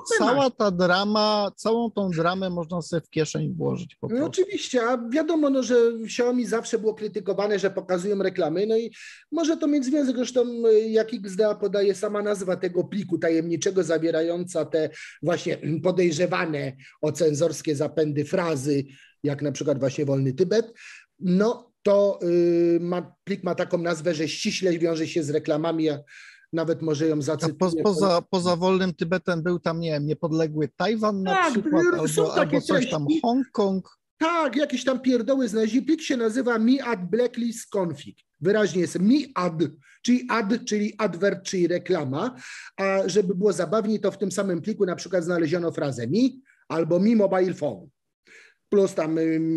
całą tą dramę można sobie w kieszeń włożyć po prostu. No oczywiście, a wiadomo, no, że Xiaomi zawsze było krytykowane, że pokazują reklamy, no i może to mieć związek, zresztą jak XDA podaje sama nazwa tego pliku tajemniczego zawierająca te właśnie podejrzewane o cenzorskie zapędy frazy, jak na przykład właśnie wolny Tybet, no to plik ma taką nazwę, że ściśle wiąże się z reklamami, a nawet może ją zacytuję. Poza wolnym Tybetem był tam, nie wiem, niepodległy Tajwan na przykład, albo coś tam, Hongkong. Tak, jakieś tam pierdoły znaleźli. Plik się nazywa Mi-Ad Blacklist Config. Wyraźnie jest Mi-Ad, czyli advert, czyli reklama, a żeby było zabawniej, to w tym samym pliku na przykład znaleziono frazę Mi albo Mi Mobile Phone. plus tam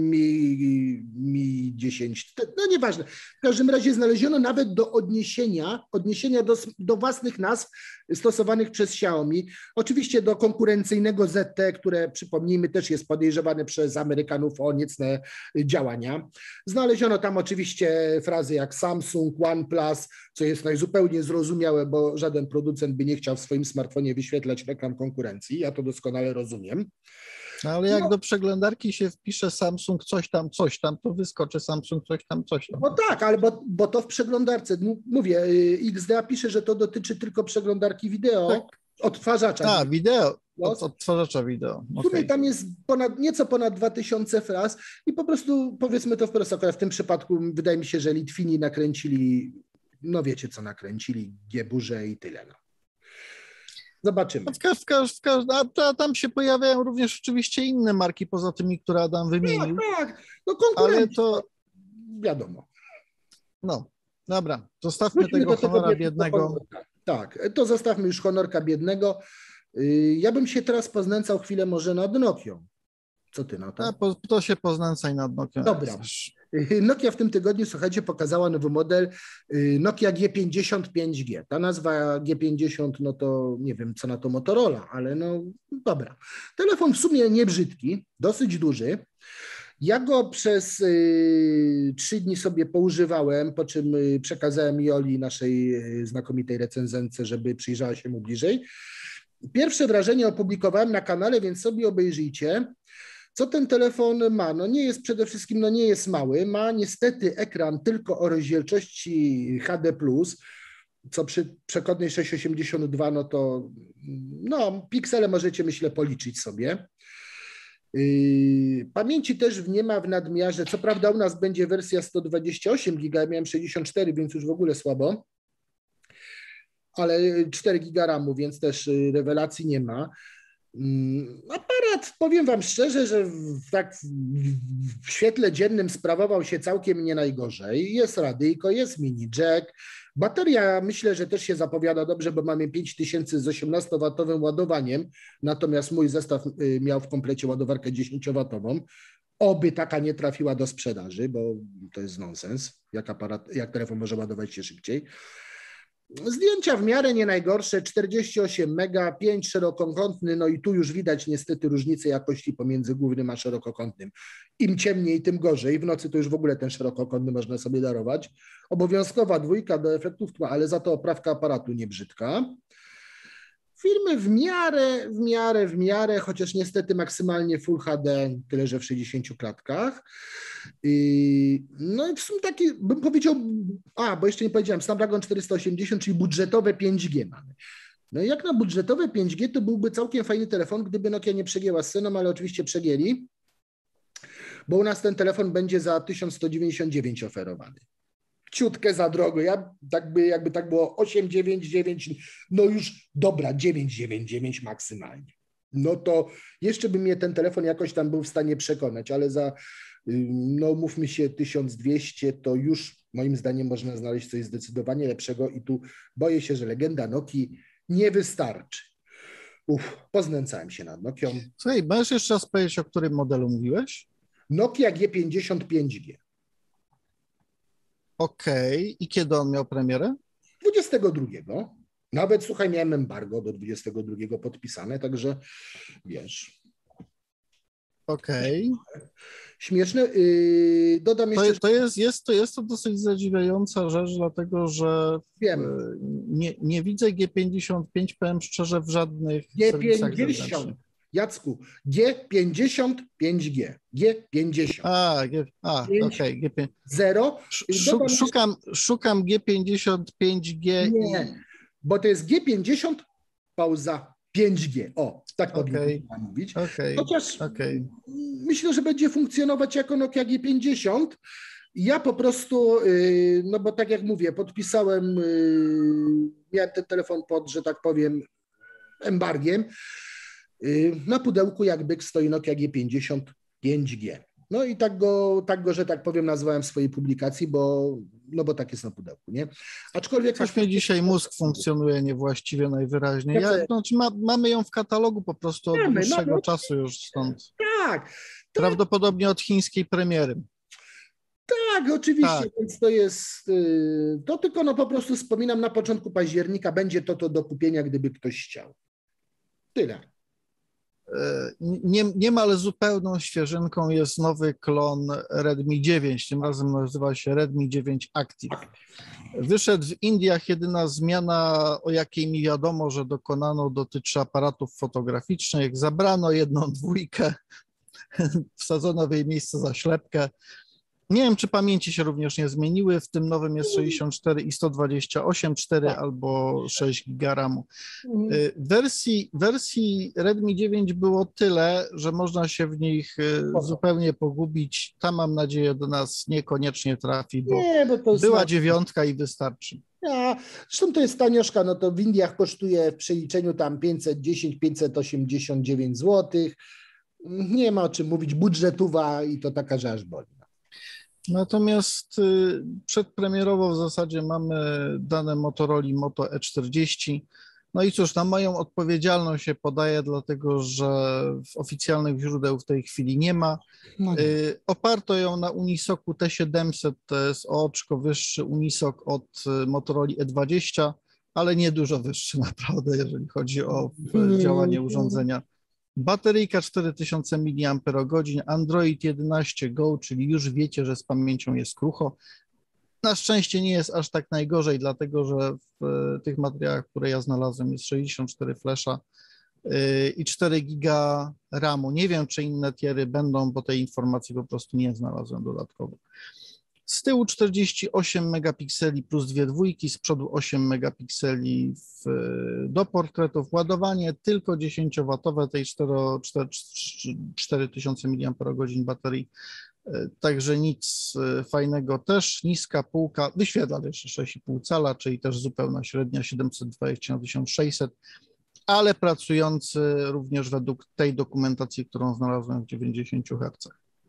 Mi 10, no nieważne. W każdym razie znaleziono nawet do odniesienia do własnych nazw stosowanych przez Xiaomi. Oczywiście do konkurencyjnego ZTE, które przypomnijmy też jest podejrzewane przez Amerykanów o niecne działania. Znaleziono tam oczywiście frazy jak Samsung, OnePlus, co jest najzupełnie zrozumiałe, bo żaden producent by nie chciał w swoim smartfonie wyświetlać reklam konkurencji. Ja to doskonale rozumiem. No ale jak do przeglądarki się wpisze Samsung coś tam, to wyskoczy Samsung coś tam. No tak, ale bo to w przeglądarce, mówię, XDA pisze, że to dotyczy tylko przeglądarki wideo, tak. Odtwarzacza. Wideo, odtwarzacza wideo. W sumie tam jest nieco ponad 2000 fraz i po prostu powiedzmy to wprost, akurat w tym przypadku wydaje mi się, że Litwini nakręcili, no wiecie co nakręcili, G-burze i tyle. No. Zobaczymy. A tam się pojawiają również oczywiście inne marki poza tymi, które Adam wymienił. Tak. No konkurencja, ale to wiadomo. No, dobra, zostawmy tego honora biednego. Tak, to zostawmy już honorka biednego. Ja bym się teraz poznęcał chwilę może nad Nokią. Co ty na to? To się poznęcaj nad Nokią. Dobra. Nokia w tym tygodniu, słuchajcie, pokazała nowy model Nokia G50 5G. Ta nazwa G50, no to nie wiem, co na to Motorola, ale no dobra. Telefon w sumie nie brzydki, dosyć duży. Ja go przez 3 dni sobie poużywałem, po czym przekazałem Joli, naszej znakomitej recenzentce, żeby przyjrzała się mu bliżej. Pierwsze wrażenie opublikowałem na kanale, więc sobie obejrzyjcie. Co ten telefon ma? No nie jest przede wszystkim, no nie jest mały, ma niestety ekran tylko o rozdzielczości HD+, co przy przekątnej 682, no to no piksele możecie myślę policzyć sobie. Pamięci też nie ma w nadmiarze, co prawda u nas będzie wersja 128 GB, ja miałem 64, więc już w ogóle słabo, ale 4 GB RAM-u, więc też rewelacji nie ma. Aparat, powiem wam szczerze, że w świetle dziennym sprawował się całkiem nie najgorzej. Jest radyjko, jest mini jack. Bateria myślę, że też się zapowiada dobrze, bo mamy 5000 z 18W ładowaniem, natomiast mój zestaw miał w komplecie ładowarkę 10W. Oby taka nie trafiła do sprzedaży, bo to jest nonsens, jak telefon może ładować się szybciej. Zdjęcia w miarę nie najgorsze, 48 mega, 5 szerokokątny, no i tu już widać niestety różnicę jakości pomiędzy głównym a szerokokątnym. Im ciemniej, tym gorzej. W nocy to już w ogóle ten szerokokątny można sobie darować. Obowiązkowa 2 do efektów tła, ale za to oprawka aparatu nie brzydka. Filmy w miarę, chociaż niestety maksymalnie Full HD, tyle że w 60 klatkach. No i w sumie taki, bym powiedział, bo jeszcze nie powiedziałem, Snapdragon 480, czyli budżetowe 5G mamy. No i jak na budżetowe 5G to byłby całkiem fajny telefon, gdyby Nokia nie przegięła z ceną, ale oczywiście przegięli, bo u nas ten telefon będzie za 1199 oferowany. Ciutkę za drogo, jakby tak było 899, no już dobra, 999 maksymalnie. No to jeszcze by mnie ten telefon jakoś tam był w stanie przekonać, ale za, no mówmy się, 1200 to już moim zdaniem można znaleźć coś zdecydowanie lepszego i tu boję się, że legenda Nokii nie wystarczy. Poznęcałem się nad Nokią. Słuchaj, możesz jeszcze raz powiedzieć, o którym modelu mówiłeś? Nokia G50 5G. Okej. I kiedy on miał premierę? 22. Nawet, słuchaj, miałem embargo do 22 podpisane, także wiesz. Okej. Śmieszne. Dodam jeszcze... To jest to dosyć zadziwiająca rzecz, dlatego że wiem. Nie widzę G55, powiem szczerze, w żadnych serwisach zewnętrznych. Jacku, G50 5G. G50. Okej. G5. 0. Szukam G50 5G. Nie, bo to jest G50 pauza 5G. O, tak powinien mówić. Chociaż myślę, że będzie funkcjonować jako Nokia G50. Ja po prostu, no bo tak jak mówię, podpisałem, miałem ten telefon pod, że tak powiem, embargiem. Na pudełku jak byk stoi Nokia G50 5G. No i tak go, że tak powiem, nazwałem w swojej publikacji, bo tak jest na pudełku, nie? Aczkolwiek... Coś mnie dzisiaj mózg funkcjonuje niewłaściwie najwyraźniej. Mamy ją w katalogu po prostu od dłuższego czasu już stąd. Tak. Prawdopodobnie od chińskiej premiery. Tak, oczywiście, Tak. więc to jest, to tylko no po prostu wspominam, na początku października będzie to do kupienia, gdyby ktoś chciał. Tyle. Niemal zupełną świeżynką jest nowy klon Redmi 9, tym razem nazywa się Redmi 9 Active. Wyszedł w Indiach, jedyna zmiana, o jakiej mi wiadomo, że dokonano, dotyczy aparatów fotograficznych. Zabrano jedną dwójkę, wsadzono w jej miejsce zaślepkę. Nie wiem, czy pamięci się również nie zmieniły. W tym nowym jest 64 i 128, 4 albo 6 GB RAMu. Wersji Redmi 9 było tyle, że można się w nich zupełnie pogubić. Ta, mam nadzieję, do nas niekoniecznie trafi, bo to była 9 i wystarczy. Zresztą to jest tanioszka, no to w Indiach kosztuje w przeliczeniu tam 510-589 zł. Nie ma o czym mówić, budżetowa i to taka, że aż boli. Natomiast przedpremierowo w zasadzie mamy dane Motorola Moto E40. No i cóż, na moją odpowiedzialność się podaje, dlatego że oficjalnych źródeł w tej chwili nie ma. Oparto ją na Unisoku T700, to jest o oczko wyższy Unisok od Motorola E20, ale nie dużo wyższy naprawdę, jeżeli chodzi o działanie urządzenia. Bateryjka 4000 mAh, Android 11 Go, czyli już wiecie, że z pamięcią jest krucho. Na szczęście nie jest aż tak najgorzej, dlatego że w tych materiałach, które ja znalazłem, jest 64 flasha i 4 giga RAMu. Nie wiem, czy inne tiery będą, bo tej informacji po prostu nie znalazłem dodatkowo. Z tyłu 48 megapikseli plus dwie dwójki, z przodu 8 megapikseli do portretów. Ładowanie tylko 10W tej 4000 mAh baterii, także nic fajnego. Też niska półka, wyświetlacz jeszcze 6,5 cala, czyli też zupełna średnia 720 na 1600, ale pracujący również według tej dokumentacji, którą znalazłem w 90 Hz.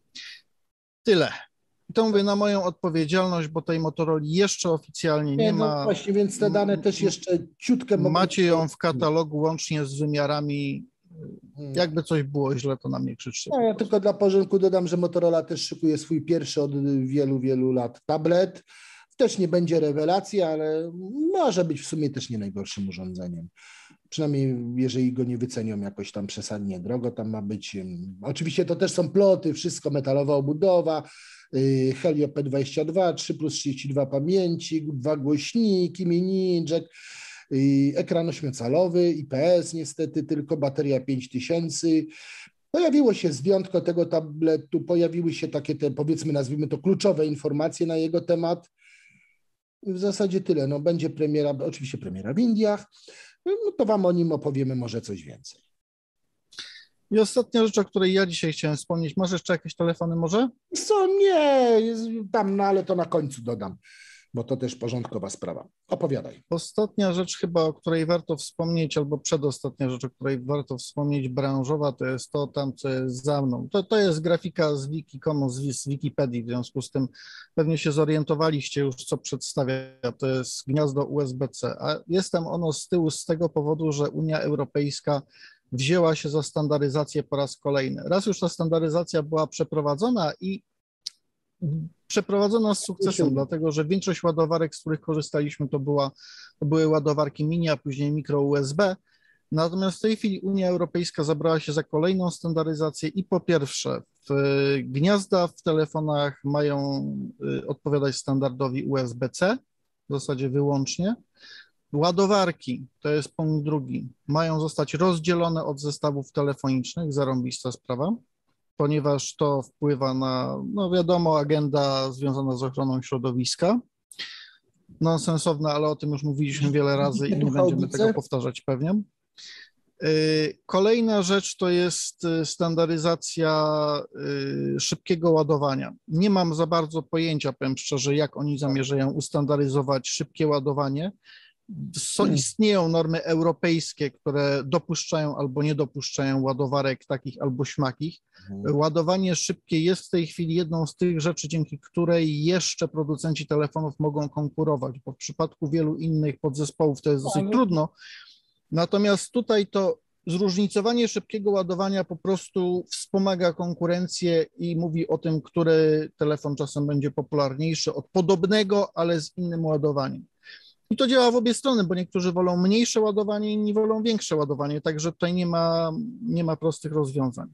Tyle. I to mówię na moją odpowiedzialność, bo tej Motorola jeszcze oficjalnie nie ma. No właśnie, więc te dane też jeszcze ciutkę mogą... Macie ją w katalogu łącznie z wymiarami. Jakby coś było źle, to na mnie krzyczcie. No, ja tylko dla porządku dodam, że Motorola też szykuje swój pierwszy od wielu, wielu lat tablet. Też nie będzie rewelacji, ale może być w sumie też nie najgorszym urządzeniem. Przynajmniej jeżeli go nie wycenią jakoś tam przesadnie drogo, tam ma być. Oczywiście to też są ploty, wszystko metalowa obudowa, Helio P22, 3+32 pamięci, 2 głośniki, mini jack, ekran 8-calowy, IPS niestety, tylko bateria 5000. Pojawiło się zwierzątko tego tabletu, pojawiły się takie te, powiedzmy, nazwijmy to kluczowe informacje na jego temat. W zasadzie tyle. No, będzie premiera, oczywiście premiera w Indiach, no to wam o nim opowiemy może coś więcej. I ostatnia rzecz, o której ja dzisiaj chciałem wspomnieć. Masz jeszcze jakieś telefony może? Co? Nie, tam, no ale to na końcu dodam, bo to też porządkowa sprawa. Opowiadaj. Ostatnia rzecz chyba, o której warto wspomnieć, albo przedostatnia rzecz, o której warto wspomnieć, branżowa, to jest to tam, co jest za mną. To jest grafika z Wikiconu, z Wikipedii, w związku z tym pewnie się zorientowaliście już, co przedstawia. To jest gniazdo USB-C, a jestem ono z tyłu z tego powodu, że Unia Europejska wzięła się za standaryzację po raz kolejny. Raz już ta standaryzacja była przeprowadzona i przeprowadzona z sukcesem, dlatego że większość ładowarek, z których korzystaliśmy, to były ładowarki mini, a później mikro USB. Natomiast w tej chwili Unia Europejska zabrała się za kolejną standaryzację i po pierwsze gniazda w telefonach mają odpowiadać standardowi USB-C, w zasadzie wyłącznie. Ładowarki, to jest punkt drugi, mają zostać rozdzielone od zestawów telefonicznych, zarąbista sprawa, ponieważ to wpływa na, no wiadomo, agenda związana z ochroną środowiska. Nonsensowna, ale o tym już mówiliśmy wiele razy i nie będziemy tego powtarzać pewnie. Kolejna rzecz to jest standaryzacja szybkiego ładowania. Nie mam za bardzo pojęcia, powiem szczerze, jak oni zamierzają ustandaryzować szybkie ładowanie. Istnieją normy europejskie, które dopuszczają albo nie dopuszczają ładowarek takich albo śmakich. Ładowanie szybkie jest w tej chwili jedną z tych rzeczy, dzięki której jeszcze producenci telefonów mogą konkurować, bo w przypadku wielu innych podzespołów to jest dosyć trudno. Natomiast tutaj to zróżnicowanie szybkiego ładowania po prostu wspomaga konkurencję i mówi o tym, który telefon czasem będzie popularniejszy od podobnego, ale z innym ładowaniem. I to działa w obie strony, bo niektórzy wolą mniejsze ładowanie, inni wolą większe ładowanie, także tutaj nie ma prostych rozwiązań.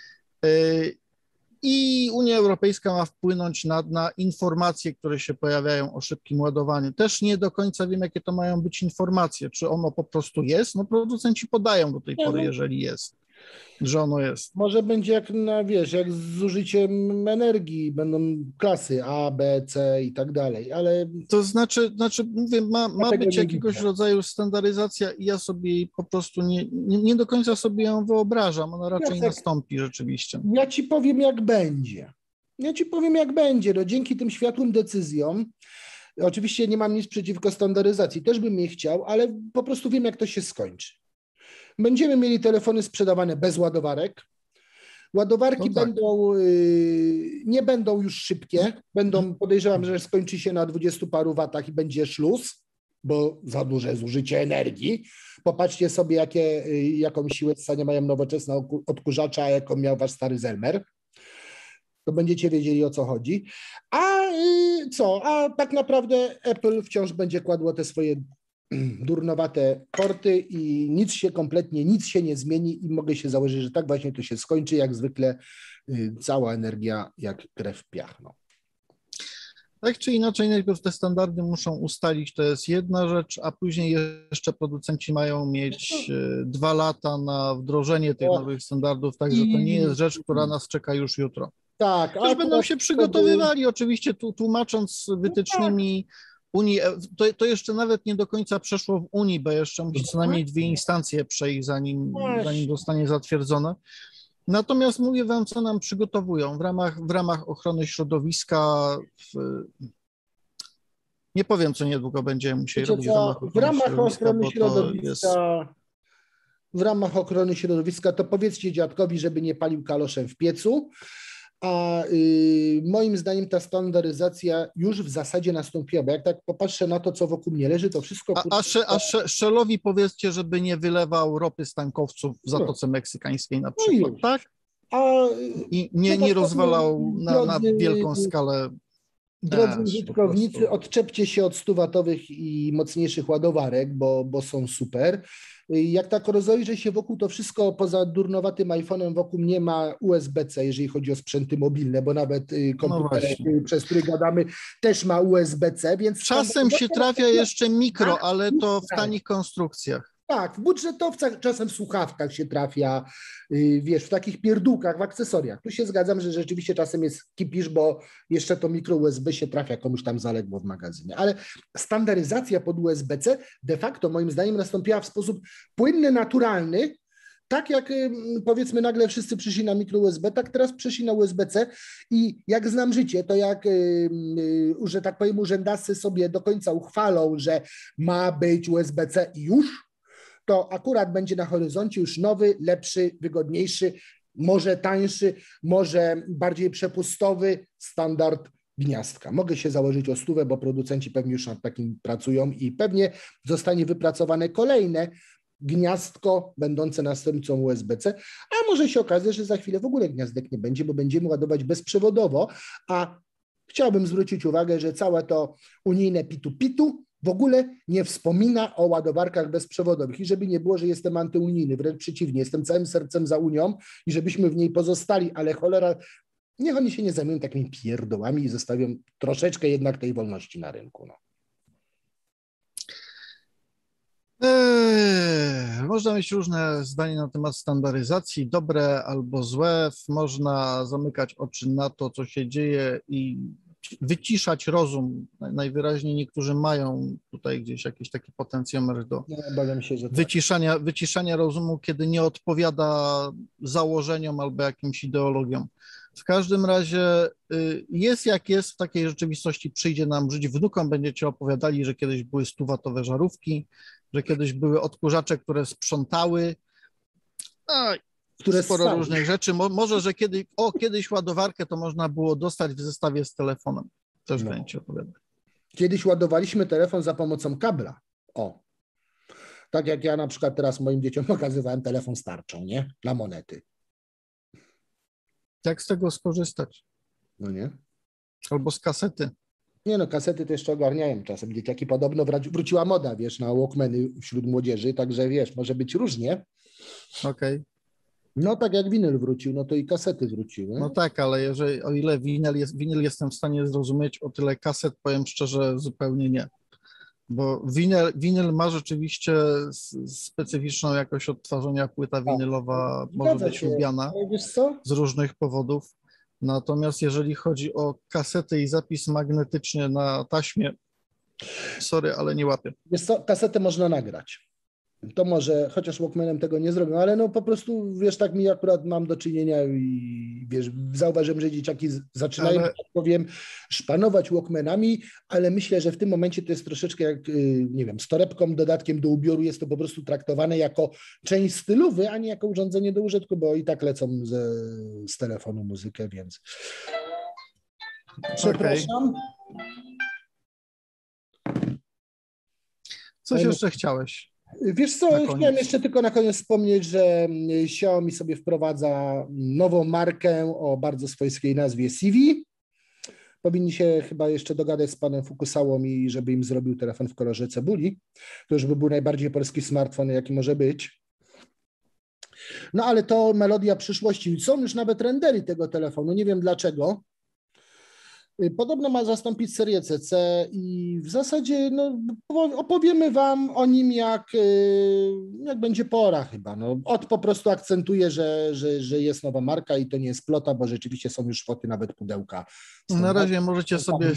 I Unia Europejska ma wpłynąć na informacje, które się pojawiają o szybkim ładowaniu. Też nie do końca wiem, jakie to mają być informacje. Czy ono po prostu jest? No producenci podają do tej pory, jeżeli jest, że ono jest. Może będzie jak jak z zużyciem energii, będą klasy A, B, C i tak dalej, ale... To znaczy mówię, ma być jakiegoś rodzaju standaryzacja i ja sobie jej po prostu nie do końca sobie ją wyobrażam, ona raczej nastąpi rzeczywiście. Ja ci powiem, jak będzie. No, dzięki tym światłym decyzjom, oczywiście nie mam nic przeciwko standaryzacji, też bym je chciał, ale po prostu wiem, jak to się skończy. Będziemy mieli telefony sprzedawane bez ładowarek. Ładowarki nie będą już szybkie. Podejrzewam, że skończy się na 20 paru watach i będzie szluz, bo za duże zużycie energii. Popatrzcie sobie, jaką siłę ssania mają nowoczesne odkurzacze, a jaką miał wasz stary Zelmer. To będziecie wiedzieli, o co chodzi. A tak naprawdę Apple wciąż będzie kładło te swoje durnowate porty i nic się nie zmieni i mogę się założyć, że tak właśnie to się skończy, jak zwykle cała energia jak krew w piach. No. Tak czy inaczej, najpierw te standardy muszą ustalić, to jest jedna rzecz, a później jeszcze producenci mają mieć 2 lata na wdrożenie tych nowych standardów, także to nie jest rzecz, która nas czeka już jutro. Tak. Też będą się przygotowywali, oczywiście tłumacząc wytycznymi Unii, to jeszcze nawet nie do końca przeszło w Unii, bo jeszcze musi co najmniej 2 instancje przejść, zanim zostanie zatwierdzone. Natomiast mówię wam, co nam przygotowują w ramach ochrony środowiska. Nie powiem, co niedługo będziemy musieli robić w ramach ochrony środowiska, to powiedzcie dziadkowi, żeby nie palił kaloszem w piecu. A moim zdaniem ta standaryzacja już w zasadzie nastąpiła, bo jak tak popatrzę na to, co wokół mnie leży, to wszystko... Shellowi powiedzcie, żeby nie wylewał ropy z tankowców w Zatoce Meksykańskiej na przykład, tak? I nie rozwalał na wielką skalę. Drodzy użytkownicy, odczepcie się od 100-watowych i mocniejszych ładowarek, bo są super. Jak tak rozejrzę się wokół, to wszystko poza durnowatym iPhone'em wokół mnie ma USB-C, jeżeli chodzi o sprzęty mobilne, bo nawet komputer, przez który gadamy, też ma USB-C, więc... Czasem się trafia jeszcze mikro, ale to w tanich konstrukcjach. Tak, w budżetowcach, czasem w słuchawkach się trafia, w takich pierdółkach, w akcesoriach. Tu się zgadzam, że rzeczywiście czasem jest kipisz, bo jeszcze to mikro USB się trafia komuś tam zaległo w magazynie. Ale standaryzacja pod USB-C de facto moim zdaniem nastąpiła w sposób płynny, naturalny. Tak jak powiedzmy nagle wszyscy przyszli na mikro USB, tak teraz przyszli na USB-C i jak znam życie, to jak, że tak powiem, urzędascy sobie do końca uchwalą, że ma być USB-C i już, to akurat będzie na horyzoncie już nowy, lepszy, wygodniejszy, może tańszy, może bardziej przepustowy standard gniazdka. Mogę się założyć o 100, bo producenci pewnie już nad takim pracują i pewnie zostanie wypracowane kolejne gniazdko będące następcą USB-C, a może się okazać, że za chwilę w ogóle gniazdek nie będzie, bo będziemy ładować bezprzewodowo, a chciałbym zwrócić uwagę, że całe to unijne pitu-pitu w ogóle nie wspomina o ładowarkach bezprzewodowych i żeby nie było, że jestem antyunijny, wręcz przeciwnie, jestem całym sercem za Unią i żebyśmy w niej pozostali, ale cholera, niech oni się nie zajmują takimi pierdołami i zostawią troszeczkę jednak tej wolności na rynku. No. Można mieć różne zdania na temat standaryzacji, dobre albo złe, można zamykać oczy na to, co się dzieje i wyciszać rozum. Najwyraźniej niektórzy mają tutaj gdzieś jakiś taki potencjometr do wyciszania rozumu, kiedy nie odpowiada założeniom albo jakimś ideologiom. W każdym razie jest jak jest, w takiej rzeczywistości przyjdzie nam żyć. Wnukom będziecie opowiadali, że kiedyś były 100-watowe żarówki, że kiedyś były odkurzacze, które sprzątały, sporo różnych rzeczy. Może, że kiedyś ładowarkę to można było dostać w zestawie z telefonem. Też będziecie opowiadać. Kiedyś ładowaliśmy telefon za pomocą kabla. Tak jak ja na przykład teraz moim dzieciom pokazywałem telefon z tarczą, nie? Dla monety. Jak z tego skorzystać? No nie? Albo z kasety. Nie no, kasety to jeszcze ogarniają czasem. Dzieciaki podobno wróciła moda, wiesz, na Walkmany wśród młodzieży, także wiesz, może być różnie. Okej. No tak jak winyl wrócił, no to i kasety wróciły. No tak, ale o ile winyl jestem w stanie zrozumieć, o tyle kaset, powiem szczerze, zupełnie nie. Bo winyl ma rzeczywiście specyficzną jakość odtwarzania, płyta winylowa może Zgadza być się. lubiana Ale wiesz co? z różnych powodów. Natomiast jeżeli chodzi o kasetę i zapis magnetyczny na taśmie, sorry, ale nie łapię. Wiesz co, kasetę można nagrać. To może, chociaż Walkmanem tego nie zrobią, ale no po prostu, wiesz, tak mi akurat mam do czynienia i wiesz, zauważyłem, że dzieciaki zaczynają, Ale- tak powiem, szpanować Walkmanami, ale myślę, że w tym momencie to jest troszeczkę jak, nie wiem, z torebką, dodatkiem do ubioru, jest to po prostu traktowane jako część stylowy, a nie jako urządzenie do użytku, bo i tak lecą z telefonu muzykę, więc przepraszam. Coś jeszcze chciałeś? Wiesz Na co, koniec. chciałem jeszcze tylko na koniec wspomnieć, że Xiaomi sobie wprowadza nową markę o bardzo swojskiej nazwie CV. Powinni się chyba jeszcze dogadać z panem Fukusałą i żeby im zrobił telefon w kolorze cebuli. To już by był najbardziej polski smartfon, jaki może być. No ale to melodia przyszłości. Są już nawet rendery tego telefonu, nie wiem dlaczego. Podobno ma zastąpić serię CC i w zasadzie no, opowiemy Wam o nim jak będzie pora chyba. No, po prostu akcentuje, że jest nowa marka i to nie jest plota, bo rzeczywiście są już foty, nawet pudełka. Na razie możecie sobie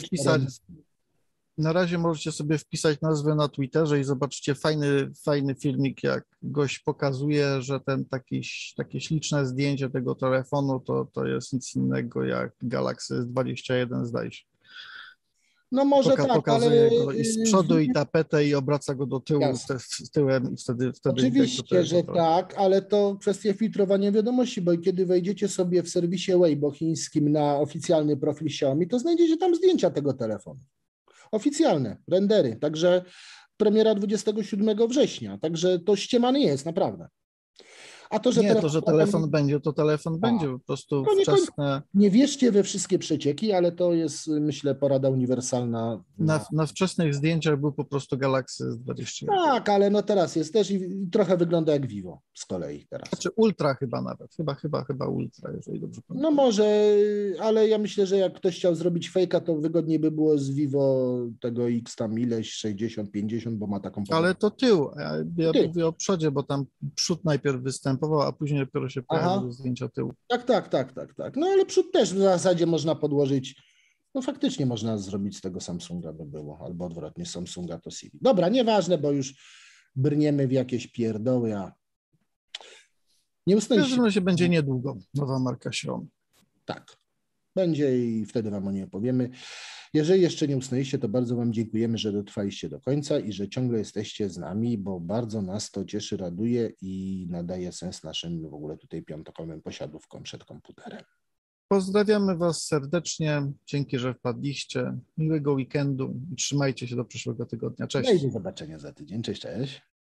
wpisać nazwę na Twitterze i zobaczycie fajny filmik, jak gość pokazuje, że takie śliczne zdjęcie tego telefonu to jest nic innego jak Galaxy S21, zdaje się. No może tak, Pokazuje ale go i z przodu, i tapetę, i obraca go do tyłu, Jasne. tyłem i wtedy oczywiście, widać, że tak, ale to kwestia filtrowania wiadomości, bo kiedy wejdziecie sobie w serwisie Weibo chińskim na oficjalny profil Xiaomi, to znajdziecie tam zdjęcia tego telefonu. Oficjalne, rendery, także premiera 27 września, także to ściemany jest, naprawdę. A to, że Nie, to, że telefon będzie, to telefon będzie, po prostu No nie wczesne. Nie wierzcie we wszystkie przecieki, ale to jest, myślę, porada uniwersalna. Na wczesnych zdjęciach był po prostu Galaxy S21. Tak, ale no teraz jest też i trochę wygląda jak Vivo z kolei teraz. Znaczy Ultra chyba nawet, chyba Ultra, jeżeli dobrze pamiętam. No może, ale ja myślę, że jak ktoś chciał zrobić fejka, to wygodniej by było z Vivo tego X tam ileś, 60, 50, bo ma taką Ale to tył, ja Tył. mówię o przodzie, bo tam przód najpierw występował, a później dopiero się pojawiły zdjęcia tyłu. Tak. No ale przód też w zasadzie można podłożyć, no faktycznie można zrobić z tego Samsunga by było, albo odwrotnie, z Samsunga to CV. Dobra, nieważne, bo już brniemy w jakieś pierdoły, a nie W usnęliście. każdym razie będzie niedługo nowa marka Xiaomi. Tak, będzie i wtedy Wam o niej opowiemy. Jeżeli jeszcze nie usnęliście, to bardzo Wam dziękujemy, że dotrwaliście do końca i że ciągle jesteście z nami, bo bardzo nas to cieszy, raduje i nadaje sens naszym w ogóle tutaj piątkowym posiadówkom przed komputerem. Pozdrawiamy Was serdecznie, dzięki, że wpadliście. Miłego weekendu i trzymajcie się do przyszłego tygodnia. Cześć. No i do zobaczenia za tydzień. Cześć, cześć.